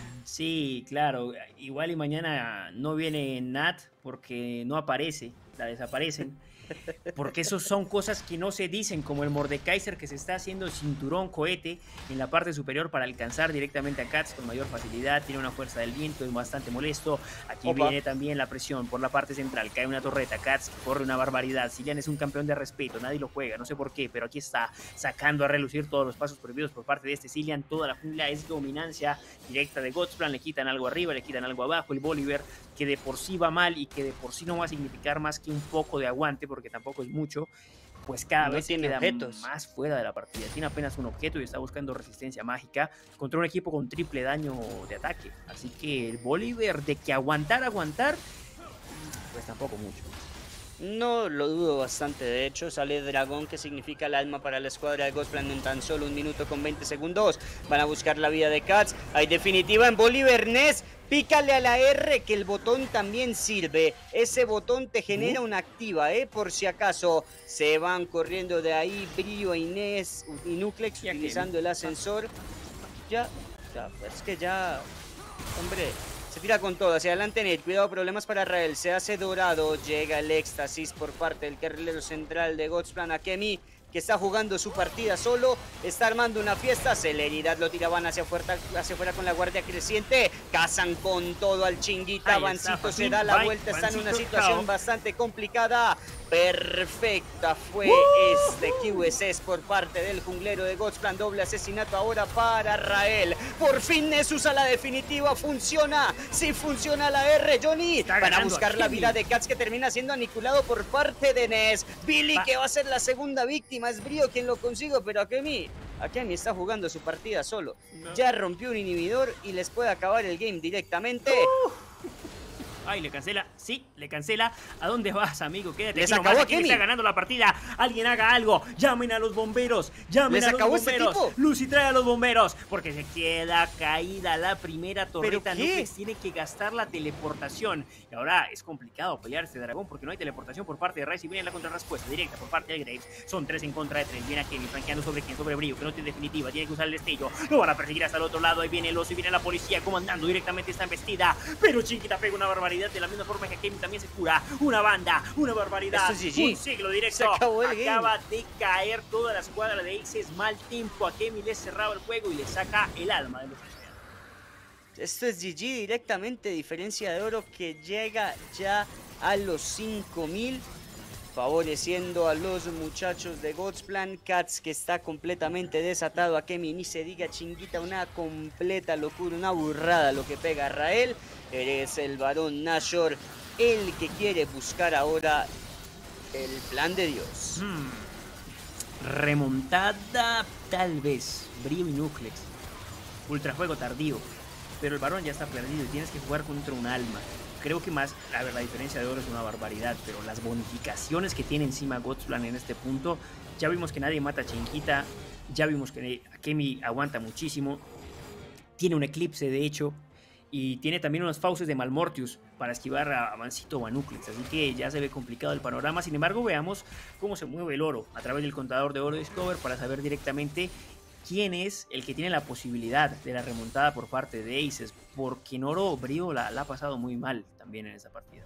Sí, claro, igual y mañana no viene Nat porque no aparece, la desaparecen. Porque esos son cosas que no se dicen, como el Mordekaiser que se está haciendo cinturón cohete en la parte superior para alcanzar directamente a Cats con mayor facilidad. Tiene una fuerza del viento, es bastante molesto. Aquí Opa. viene también la presión por la parte central, cae una torreta, Cats corre una barbaridad. Zilean es un campeón de respeto, nadie lo juega, no sé por qué, pero aquí está sacando a relucir todos los pasos prohibidos por parte de este Zilean. Toda la jungla es dominancia directa de Godsplan, le quitan algo arriba, le quitan algo abajo. El Bolívar, que de por sí va mal y que de por sí no va a significar más que un poco de aguante, porque tampoco es mucho, pues cada No vez tiene queda objetos. más fuera de la partida. Tiene apenas un objeto y está buscando resistencia mágica contra un equipo con triple daño de ataque. Así que el Bolívar, de que aguantar, aguantar, pues tampoco mucho. No lo dudo bastante, de hecho, sale Dragón, que significa el alma para la escuadra de Godsplan en tan solo un minuto con veinte segundos. Van a buscar la vida de Cats. Hay definitiva en Bolívar. Ness, pícale a la R, que el botón también sirve. Ese botón te genera una activa, ¿eh? Por si acaso. Se van corriendo de ahí Brío, Inés y Nuclex Ya que- utilizando el ascensor. Ya, ya, es que ya, hombre... Se tira con todo, hacia adelante Nate, cuidado, problemas para Rael, se hace dorado, llega el éxtasis por parte del carrilero central de Godsplan, Akemi, que está jugando su partida solo, está armando una fiesta, celeridad, lo tiraban hacia afuera, hacia afuera con la guardia creciente, cazan con todo al Chinguita, Ahí Vancito está, se da la bye, vuelta, está en una Vancito, situación chao. bastante complicada, perfecta fue este Q S S por parte del junglero de Godsplan, doble asesinato ahora para Rael, por fin Ness usa la definitiva, funciona, sí funciona la R, Johnny, Está van a ganando buscar la Akemi. vida de Cats que termina siendo aniculado por parte de Ness, Billy Va. que va a ser la segunda víctima, es Brío quien lo consigue, pero Akemi, Akemi está jugando su partida solo, No. ya rompió un inhibidor y les puede acabar el game directamente. Ay, le cancela, sí, le cancela. ¿A dónde vas, amigo? Quédate Les aquí acabó nomás, a ¿quién Kenny. está ganando la partida? Alguien haga algo, llamen a los bomberos, llamen Les a los acabó este bomberos. tipo. Lucy trae a los bomberos, porque se queda caída la primera torreta. qué? Nuclex tiene que gastar la teleportación. Y ahora es complicado pelear este dragón porque no hay teleportación por parte de Rice y viene la contrarrespuesta directa por parte de Graves. Son tres en contra de tres. Viene a Kevin franqueando sobre quién, sobre Brío, que no tiene definitiva, tiene que usar el destello. Lo van a perseguir hasta el otro lado. Ahí viene el oso y viene la policía comandando directamente esta embestida. Pero Chiquita pega una barbaridad de la misma forma que Kevin también se cura. Una banda, una barbaridad. Esto es G G. Un siglo directo. Se acabó el game. Acaba de caer toda la escuadra de Aces. Mal tiempo. A Kevin le cerraba el juego y le saca el alma de los estudiantes. Esto es G G directamente, diferencia de oro que llega ya a los cinco mil, favoreciendo a los muchachos de Godsplan. Cats que está completamente desatado, a Kemi ni se diga, Chinguita, una completa locura, una burrada lo que pega a Rael. Eres el varón Nashor, el que quiere buscar ahora el plan de Dios. Hmm. Remontada, tal vez. Brío y Núclex. Ultrajuego tardío. Pero el varón ya está perdido y tienes que jugar contra un alma. Creo que más, a ver, la diferencia de oro es una barbaridad, pero las bonificaciones que tiene encima Godsplan en este punto, ya vimos que nadie mata a Chinquita, ya vimos que Akemi aguanta muchísimo, tiene un eclipse de hecho, y tiene también unos fauces de Malmortius para esquivar a Mancito o a Núclex, así que ya se ve complicado el panorama. Sin embargo, veamos cómo se mueve el oro a través del contador de oro Discover para saber directamente quién es el que tiene la posibilidad de la remontada por parte de Aces, porque en oro Brío la, la ha pasado muy mal también en esa partida.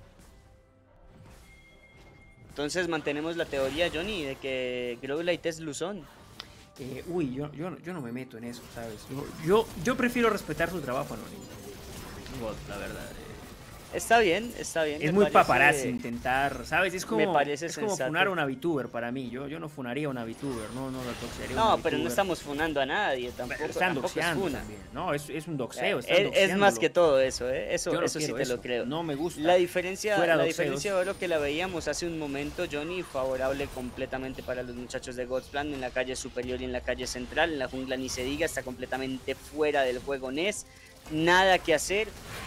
Entonces mantenemos la teoría, Johnny, de que Growlithe es Luzón. Eh, uy, yo, yo, yo no me meto en eso, ¿sabes? Yo, yo, yo prefiero respetar su trabajo anónimo. God, la verdad. Eh. Está bien, está bien. Es muy parece... paparazzi intentar, ¿sabes? Es como, me parece es como funar a una VTuber para mí. Yo, yo no funaría a una VTuber, no, no lo doxearía. No, pero no estamos funando a nadie tampoco. Están tampoco doxeando es también. No, es, es un doxeo. Es, es más que todo eso, ¿eh? Eso, no eso sí te eso. lo creo. No me gusta. La diferencia, la diferencia de lo que la veíamos hace un momento, Johnny, favorable completamente para los muchachos de Godsplan en la calle superior y en la calle central. En la jungla ni se diga, está completamente fuera del juego N E S. Nada que hacer.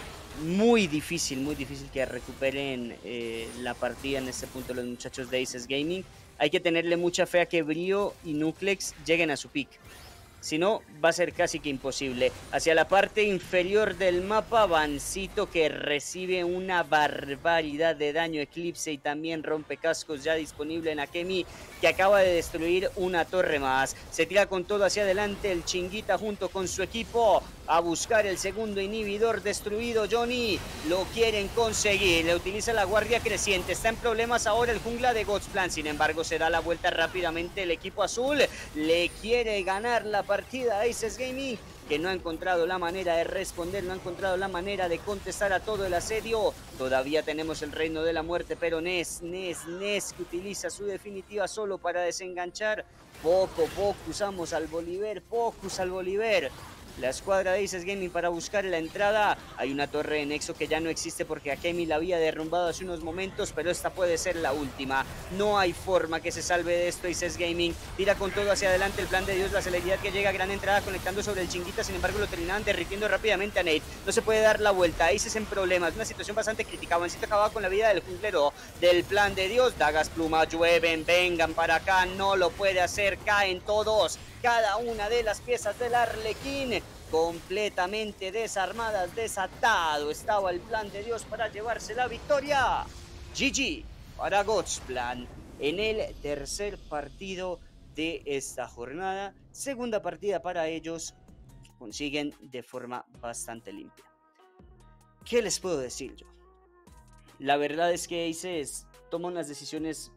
Muy difícil, muy difícil que recuperen eh, la partida en este punto los muchachos de Aces Gaming. Hay que tenerle mucha fe a que Brío y Núclex lleguen a su pick. Si no, va a ser casi que imposible. Hacia la parte inferior del mapa, Vancito que recibe una barbaridad de daño, Eclipse y también rompecascos ya disponible en Akemi, que acaba de destruir una torre más. Se tira con todo hacia adelante el Chinguita junto con su equipo a buscar el segundo inhibidor destruido. Johnny lo quieren conseguir, le utiliza la guardia creciente, está en problemas ahora el jungla de Godsplan, sin embargo se da la vuelta rápidamente el equipo azul, le quiere ganar la partida a Aces Gaming, que no ha encontrado la manera de responder, no ha encontrado la manera de contestar a todo el asedio. Todavía tenemos el reino de la muerte, pero Ness, Ness, Ness que utiliza su definitiva solo para desenganchar. Poco, poco usamos al Bolívar, pocos al Bolívar. La escuadra de Aces Gaming para buscar la entrada. Hay una torre de Nexo que ya no existe porque Akemi la había derrumbado hace unos momentos, pero esta puede ser la última. No hay forma que se salve de esto. Aces Gaming tira con todo hacia adelante el plan de Dios, la celeridad que llega, gran entrada conectando sobre el Chinguita, sin embargo lo terminaban derritiendo rápidamente a Nate. No se puede dar la vuelta, Aces en problemas, una situación bastante crítica. Vancito acababa con la vida del junglero del plan de Dios. Dagas, plumas, llueven, vengan para acá, no lo puede hacer, caen todos. Cada una de las piezas del Arlequín completamente desarmadas, desatado estaba el plan de Dios para llevarse la victoria. G G para Godsplan en el tercer partido de esta jornada. Segunda partida para ellos que consiguen de forma bastante limpia. ¿Qué les puedo decir yo? La verdad es que Aces toma unas decisiones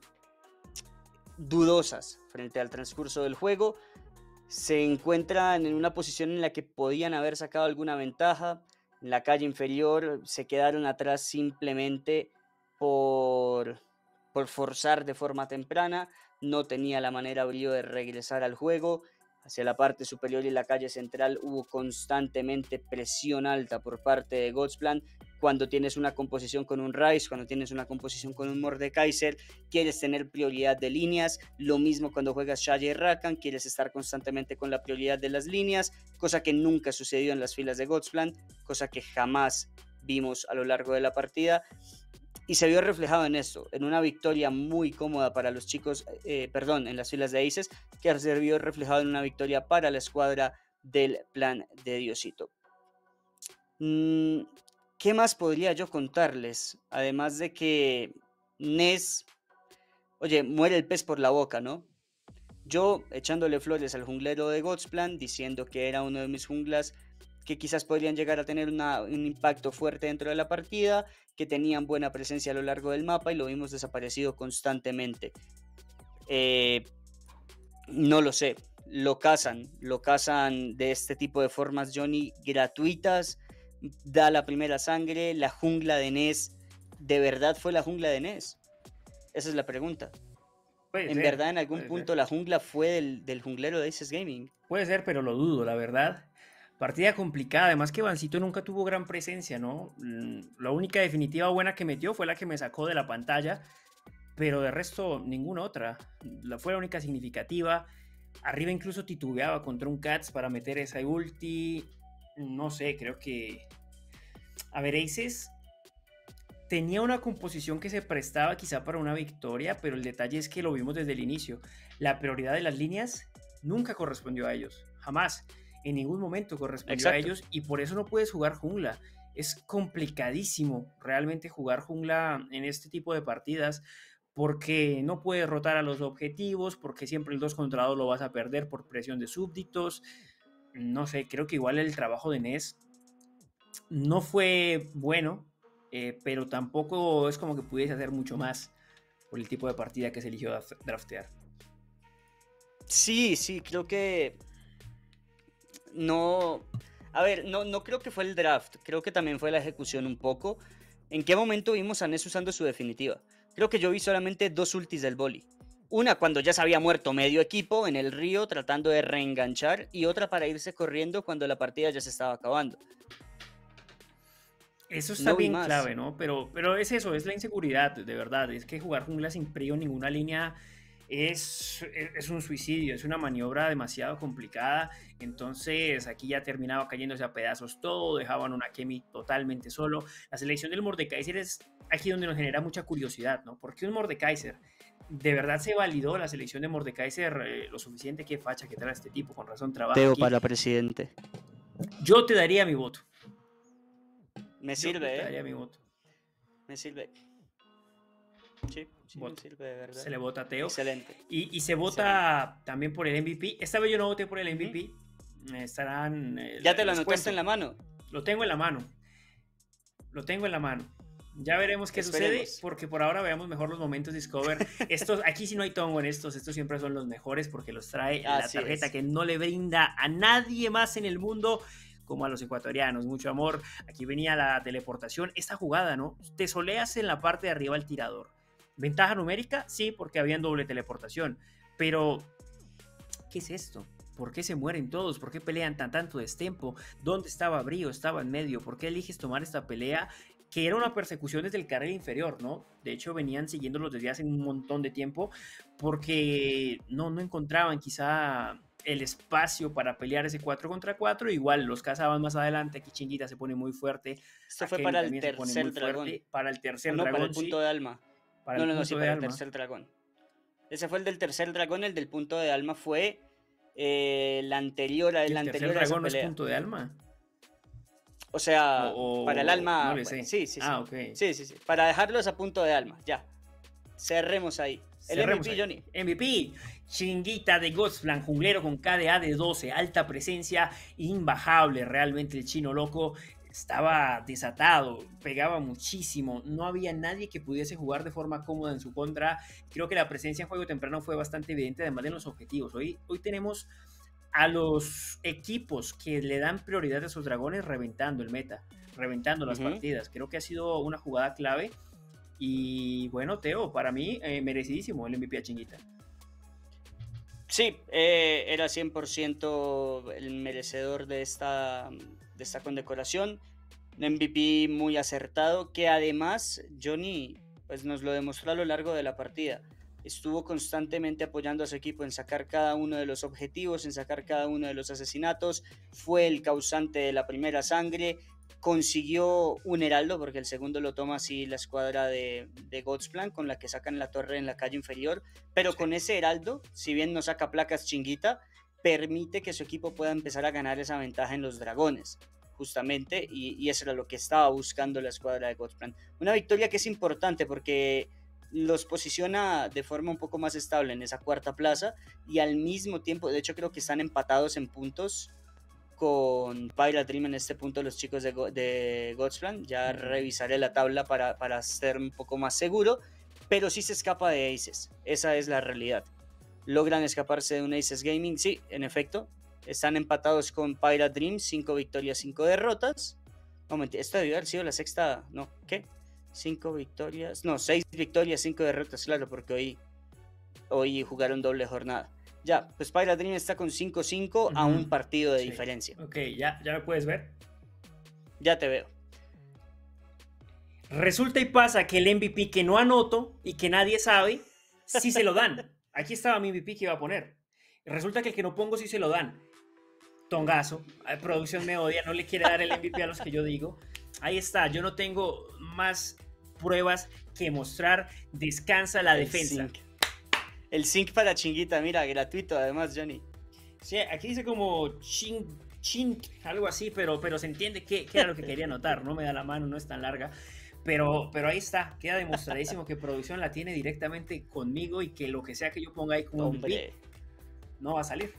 dudosas frente al transcurso del juego. Se encuentran en una posición en la que podían haber sacado alguna ventaja. En la calle inferior se quedaron atrás simplemente por, por forzar de forma temprana. No tenía la manera Brío de regresar al juego. Hacia la parte superior y la calle central hubo constantemente presión alta por parte de Godsplan. Cuando tienes una composición con un Ryze, cuando tienes una composición con un Mordekaiser, quieres tener prioridad de líneas. Lo mismo cuando juegas Xayah y Rakan, quieres estar constantemente con la prioridad de las líneas, cosa que nunca sucedió en las filas de Godsplan, cosa que jamás vimos a lo largo de la partida. Y se vio reflejado en esto, en una victoria muy cómoda para los chicos, eh, perdón, en las filas de Aces, que se vio reflejado en una victoria para la escuadra del plan de Diosito. Mm, ¿Qué más podría yo contarles? Además de que Ness, oye, muere el pez por la boca, ¿no? Yo echándole flores al junglero de Godsplan, diciendo que era uno de mis junglas que quizás podrían llegar a tener una, un impacto fuerte dentro de la partida, que tenían buena presencia a lo largo del mapa y lo vimos desaparecido constantemente. Eh, no lo sé, lo cazan, lo cazan de este tipo de formas, Johnny, gratuitas. Da la primera sangre, la jungla de Ness, ¿de verdad fue la jungla de Ness? Esa es la pregunta. Puede en ser, verdad, en algún punto ser. La jungla fue del, del junglero de Aces Gaming. Puede ser, pero lo dudo, la verdad. Partida complicada, además que Vancito nunca tuvo gran presencia, ¿no? La única definitiva buena que metió fue la que me sacó de la pantalla, pero de resto ninguna otra. La fue la única significativa. Arriba incluso titubeaba contra un Cats para meter esa ulti. No sé, creo que... A ver, Aces tenía una composición que se prestaba quizá para una victoria, pero el detalle es que lo vimos desde el inicio. La prioridad de las líneas nunca correspondió a ellos. Jamás. En ningún momento correspondió Exacto. a ellos y por eso no puedes jugar jungla. Es complicadísimo realmente jugar jungla en este tipo de partidas porque no puedes rotar a los objetivos, porque siempre el dos contra dos lo vas a perder por presión de súbditos. No sé, creo que igual el trabajo de Ness no fue bueno, eh, pero tampoco es como que pudiese hacer mucho más por el tipo de partida que se eligió draftear. Sí, sí, creo que no... A ver, no, no creo que fue el draft, creo que también fue la ejecución un poco. ¿En qué momento vimos a Ness usando su definitiva? Creo que yo vi solamente dos ultis del Boli. Una cuando ya se había muerto medio equipo en el río tratando de reenganchar y otra para irse corriendo cuando la partida ya se estaba acabando. Eso está no bien clave, ¿no? Pero, pero es eso, es la inseguridad, de verdad. Es que jugar jungla sin prio en ninguna línea es, es un suicidio, es una maniobra demasiado complicada. Entonces aquí ya terminaba cayéndose a pedazos todo, dejaban una Kemi totalmente solo. La selección del Mordekaiser es aquí donde nos genera mucha curiosidad, ¿no? ¿Por qué un Mordekaiser? ¿De verdad se validó la selección de Mordekaiser eh, lo suficiente? ¿Qué facha que trae este tipo? Con razón trabaja Teo aquí. para presidente. Yo te daría mi voto. Me sirve, Yo te ¿eh? daría mi voto. Me sirve. Sí, sí me sirve, de verdad. Se le vota a Teo. Excelente. Y, y se vota Excelente. También por el M V P. Esta vez yo no voté por el M V P. Uh-huh. Estarán... Eh, ¿Ya te lo anotaste en la mano? Lo tengo en la mano. Lo tengo en la mano. Ya veremos qué Esperemos. sucede, porque por ahora veamos mejor los momentos Discover. Estos, aquí sí no hay tongo en estos, estos siempre son los mejores porque los trae Así la tarjeta es. Que no le brinda a nadie más en el mundo como a los ecuatorianos, mucho amor. Aquí venía la teleportación, esta jugada, ¿no? Te soleas en la parte de arriba el tirador. ¿Ventaja numérica? Sí, porque había doble teleportación, pero ¿qué es esto? ¿Por qué se mueren todos? ¿Por qué pelean tan tanto destempo? ¿Dónde estaba Brío? ¿Estaba en medio? ¿Por qué eliges tomar esta pelea? Que era una persecución desde el carril inferior, ¿no? De hecho, venían siguiéndolos desde hace un montón de tiempo porque no, no encontraban quizá el espacio para pelear ese cuatro contra cuatro. Igual los cazaban más adelante. Aquí Chinguita se pone muy fuerte. Esto fue para el tercer dragón. Para el tercer no, dragón, para el punto sí. de alma. Para no, el no, no, punto sí, de para alma. el tercer dragón. Ese fue el del tercer dragón, el del punto de alma fue eh, la anterior, el, el anterior tercer dragón no es punto de alma. O sea, o, para el alma. No le sé. Sí, sí, sí. Ah, ok. Sí, sí, sí. Para dejarlos a punto de alma, ya. Cerremos ahí. El Cerremos M V P, ahí. Johnny. M V P, Chinguita de Godsplan, junglero con K D A de doce, alta presencia, imbajable realmente el chino loco. Estaba desatado, pegaba muchísimo, no había nadie que pudiese jugar de forma cómoda en su contra. Creo que la presencia en juego temprano fue bastante evidente, además de los objetivos. Hoy, hoy tenemos a los equipos que le dan prioridad a sus dragones reventando el meta, reventando las uh-huh. partidas. Creo que ha sido una jugada clave. Y bueno, Teo, para mí, eh, merecidísimo el M V P a Chinguita. Sí, eh, era cien por ciento el merecedor de esta, de esta condecoración. Un M V P muy acertado, que además Johnny pues, nos lo demostró a lo largo de la partida. Estuvo constantemente apoyando a su equipo en sacar cada uno de los objetivos, en sacar cada uno de los asesinatos. Fue el causante de la primera sangre. Consiguió un heraldo, porque el segundo lo toma así la escuadra de, de Godsplan, con la que sacan la torre en la calle inferior. Pero sí. Con ese heraldo, si bien no saca placas Chinguita, permite que su equipo pueda empezar a ganar esa ventaja en los dragones, justamente. Y, y eso era lo que estaba buscando la escuadra de Godsplan. Una victoria que es importante porque los posiciona de forma un poco más estable en esa cuarta plaza y al mismo tiempo, de hecho creo que están empatados en puntos con Pirate Dream en este punto los chicos de, Go de Godsplan. Ya revisaré la tabla para, para ser un poco más seguro, pero sí se escapa de Aces, esa es la realidad. Logran escaparse de un Aces Gaming, sí, en efecto, están empatados con Pirate Dream, cinco victorias, cinco derrotas. No, mentira, esta debió haber sido la sexta, no, ¿qué? cinco victorias, no, seis victorias, cinco derrotas, claro, porque hoy, hoy jugaron doble jornada. Ya, pues Pirate Dream está con cinco cinco uh-huh. a un partido de sí. diferencia. Ok, ¿ya, ¿ya me puedes ver? Ya te veo. Resulta y pasa que el M V P que no anoto y que nadie sabe, sí se lo dan. Aquí estaba mi M V P que iba a poner. Resulta que el que no pongo sí se lo dan. Tongazo. La producción me odia, no le quiere dar el M V P a los que yo digo. Ahí está, yo no tengo más pruebas que mostrar. Descansa la El defensa. zinc. El zinc para Chinguita, mira, gratuito además, Johnny. Sí, aquí dice como chin, chin, algo así, pero, pero se entiende qué, qué era lo que quería anotar. No me da la mano, no es tan larga. Pero, pero ahí está, queda demostradísimo que producción la tiene directamente conmigo y que lo que sea que yo ponga ahí como M V P no va a salir.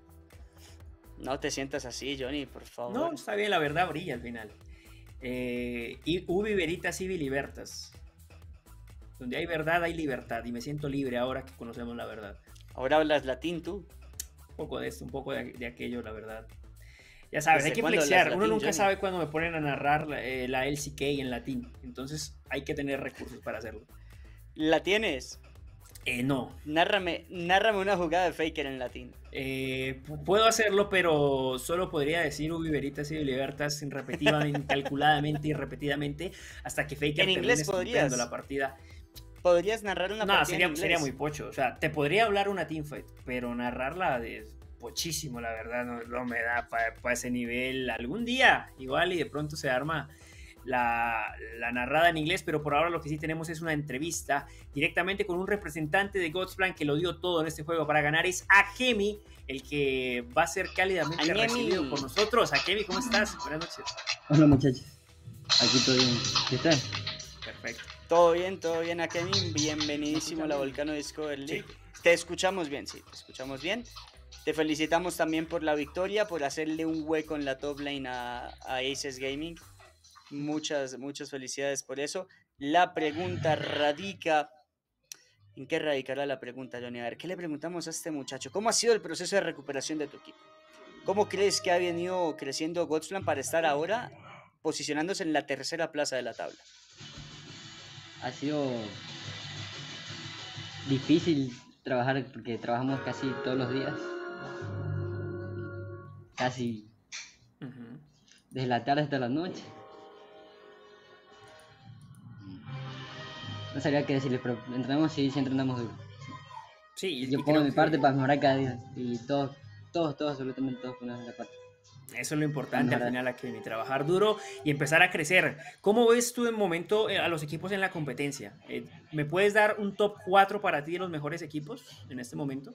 No te sientas así, Johnny, por favor. No, está bien, la verdad brilla al final. Eh, y ubi veritas ibi libertas. Donde hay verdad hay libertad y me siento libre ahora que conocemos la verdad. Ahora hablas latín tú. Un poco de esto, un poco de, de aquello, la verdad. Ya sabes, hay ¿Desde que cuándo flexear. hablas Uno latín, nunca Johnny? sabe cuándo me ponen a narrar la, eh, la L C K en latín. Entonces hay que tener recursos para hacerlo. ¿La tienes? Eh, no. Nárrame, nárrame una jugada de Faker en latín. Eh, pu- puedo hacerlo, pero solo podría decir ubi veritas y libertas repetidamente, calculadamente y repetidamente hasta que Faker ¿En inglés termine podrías? estupeando la partida. ¿Podrías narrar una No, partida sería, en inglés? sería muy pocho. O sea, te podría hablar una teamfight, pero narrarla es pochísimo, la verdad. No, no me da para pa ese nivel. Algún día, igual, y de pronto se arma la, la narrada en inglés, pero por ahora lo que sí tenemos es una entrevista directamente con un representante de Godsplan que lo dio todo en este juego para ganar. Es Akemi, el que va a ser cálidamente Añemi. recibido por nosotros. Akemi, ¿cómo estás? Buenas noches. Hola muchachos, aquí todo bien. ¿Qué tal? Perfecto. Todo bien, todo bien, Akemi. Bienvenidísimo a la Volcano Discover League. Sí. Te escuchamos bien, sí, te escuchamos bien. Te felicitamos también por la victoria, por hacerle un hueco en la top lane a, a Aces Gaming. Muchas, muchas felicidades por eso. La pregunta radica... ¿En qué radicará la pregunta, Johnny? A ver, ¿qué le preguntamos a este muchacho? ¿Cómo ha sido el proceso de recuperación de tu equipo? ¿Cómo crees que ha venido creciendo Godsplan para estar ahora posicionándose en la tercera plaza de la tabla? Ha sido difícil trabajar porque trabajamos casi todos los días. Casi uh-huh. Desde la tarde hasta la noche. No sabría qué decirles, pero entrenamos, sí, sí entrenamos duro. Sí, yo pongo mi que... parte para mejorar cada día. Y todos, todos, todos, absolutamente todos ponemos la parte. Eso es lo importante al final, aquí, trabajar duro y empezar a crecer. ¿Cómo ves tú de momento a los equipos en la competencia? ¿Me puedes dar un top cuatro para ti de los mejores equipos en este momento?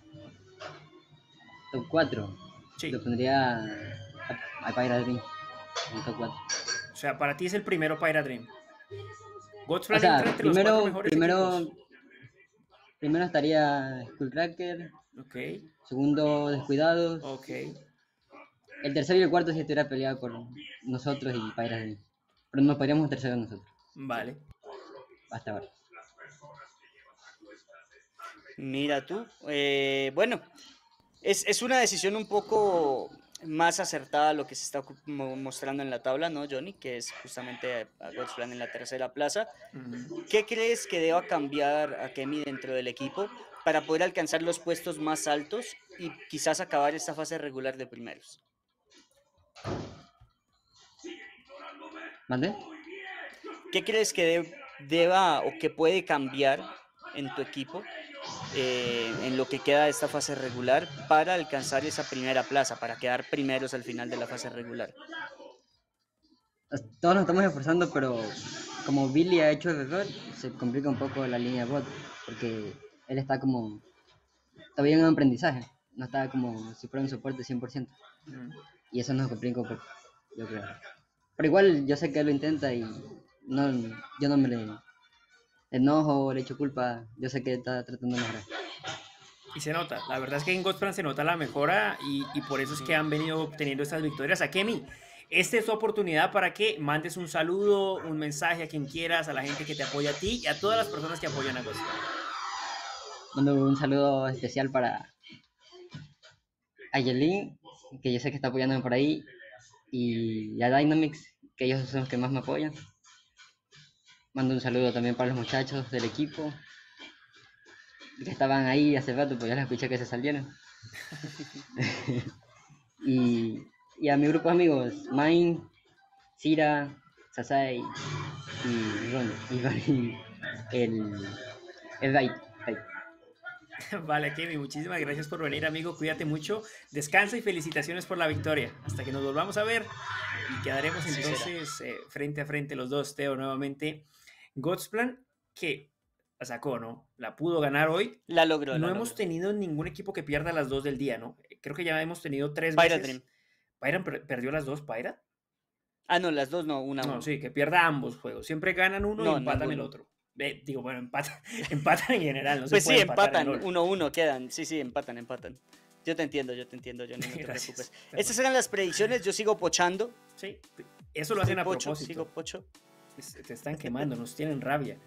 Top cuatro. Sí. Lo pondría a, a Pyra Dream en top cuatro. O sea, para ti es el primero Pyra Dream. Godsplan o sea, entra entre primero, los cuatro mejores primero, equipos. Primero estaría Skullcracker. Ok. Segundo, Descuidados. Ok. El tercero y el cuarto sí estuviera peleado por nosotros y Pyra Dream. Pero nos podríamos tercero nosotros. Vale. Hasta ahora. Mira tú. Eh, bueno, es, es una decisión un poco más acertada a lo que se está mostrando en la tabla, ¿no, Johnny? Que es justamente a Godsplan en la tercera plaza. Uh-huh. ¿Qué crees que deba cambiar Akemi dentro del equipo para poder alcanzar los puestos más altos y quizás acabar esta fase regular de primeros? ¿Mande? ¿Qué crees que de, deba o que puede cambiar en tu equipo eh, en lo que queda de esta fase regular para alcanzar esa primera plaza, para quedar primeros al final de la fase regular? Todos nos estamos esforzando, pero como Billy ha hecho el error, se complica un poco la línea bot, porque él está como todavía en aprendizaje, no está como si fuera un soporte cien por ciento. Mm. Y eso nos complica un poco, yo creo. Pero igual yo sé que él lo intenta y no, yo no me le enojo, le echo culpa, yo sé que está tratando de mejorar. Y se nota, la verdad es que en Godsplan se nota la mejora y, y por eso es que han venido obteniendo estas victorias. Akemi, esta es tu oportunidad para que mandes un saludo, un mensaje a quien quieras, a la gente que te apoya a ti y a todas las personas que apoyan a Godsplan. Mando un saludo especial para Ayelin, que yo sé que está apoyándome por ahí, y a Dynamics, que ellos son los que más me apoyan. Mando un saludo también para los muchachos del equipo que estaban ahí hace rato, pues ya les escuché que se salieron. y, y a mi grupo de amigos, Mine, Cira, Sasai, y Ron, y, Ron, y el, el Raid. Raid. Vale, Kevin, muchísimas gracias por venir, amigo. Cuídate mucho, descansa y felicitaciones por la victoria. Hasta que nos volvamos a ver y quedaremos Sí, entonces eh, frente a frente los dos, Teo, nuevamente. Godsplan, que la sacó, ¿no? La pudo ganar hoy. La logró. No la hemos logró. tenido ningún equipo que pierda las dos del día, ¿no? Creo que ya hemos tenido tres Pirate veces. Dream. ¿Pyram per- perdió las dos, Pyra? Ah, no, las dos no, una. No, uno. sí, que pierda ambos juegos. Siempre ganan uno No, y empatan el ninguno. otro. Eh, digo, bueno, empatan, empatan en general. No se Pues puede sí, empatar en empatan, LOL. uno uno quedan. Sí, sí, empatan, empatan. Yo te entiendo, yo te entiendo, Johnny, no te Gracias. preocupes. Estas eran las predicciones, yo sigo pochando. Sí, eso lo hacen Estoy a pocho, propósito. sigo pocho. Es- Te están quemando, nos tienen rabia.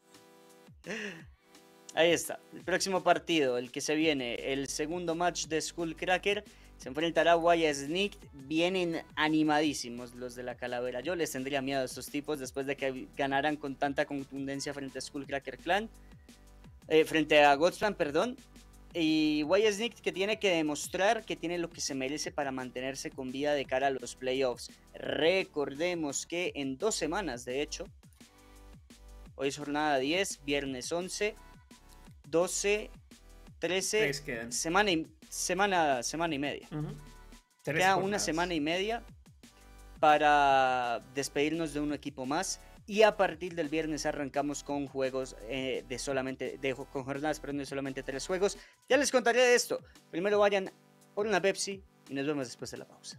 Ahí está, el próximo partido, el que se viene, el segundo match de Skullcracker, se enfrentará a Waya Sneak. Vienen animadísimos los de la Calavera. Yo les tendría miedo a estos tipos después de que ganaran con tanta contundencia frente a Skullcracker Clan, eh, frente a Godsplan, perdón. Y Waya Sneak, que tiene que demostrar que tiene lo que se merece para mantenerse con vida de cara a los playoffs. Recordemos que en dos semanas, de hecho, hoy es jornada diez, viernes once, doce, trece, Tres quedan. semana y, semana, semana y media. Ujú. Tres Queda una jornadas. semana y media para despedirnos de un equipo más. Y a partir del viernes arrancamos con juegos eh, de solamente, de, con jornadas, perdón, de solamente tres juegos. Ya les contaré de esto. Primero vayan por una Pepsi y nos vemos después de la pausa.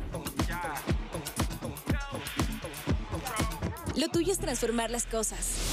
Lo tuyo es transformar las cosas.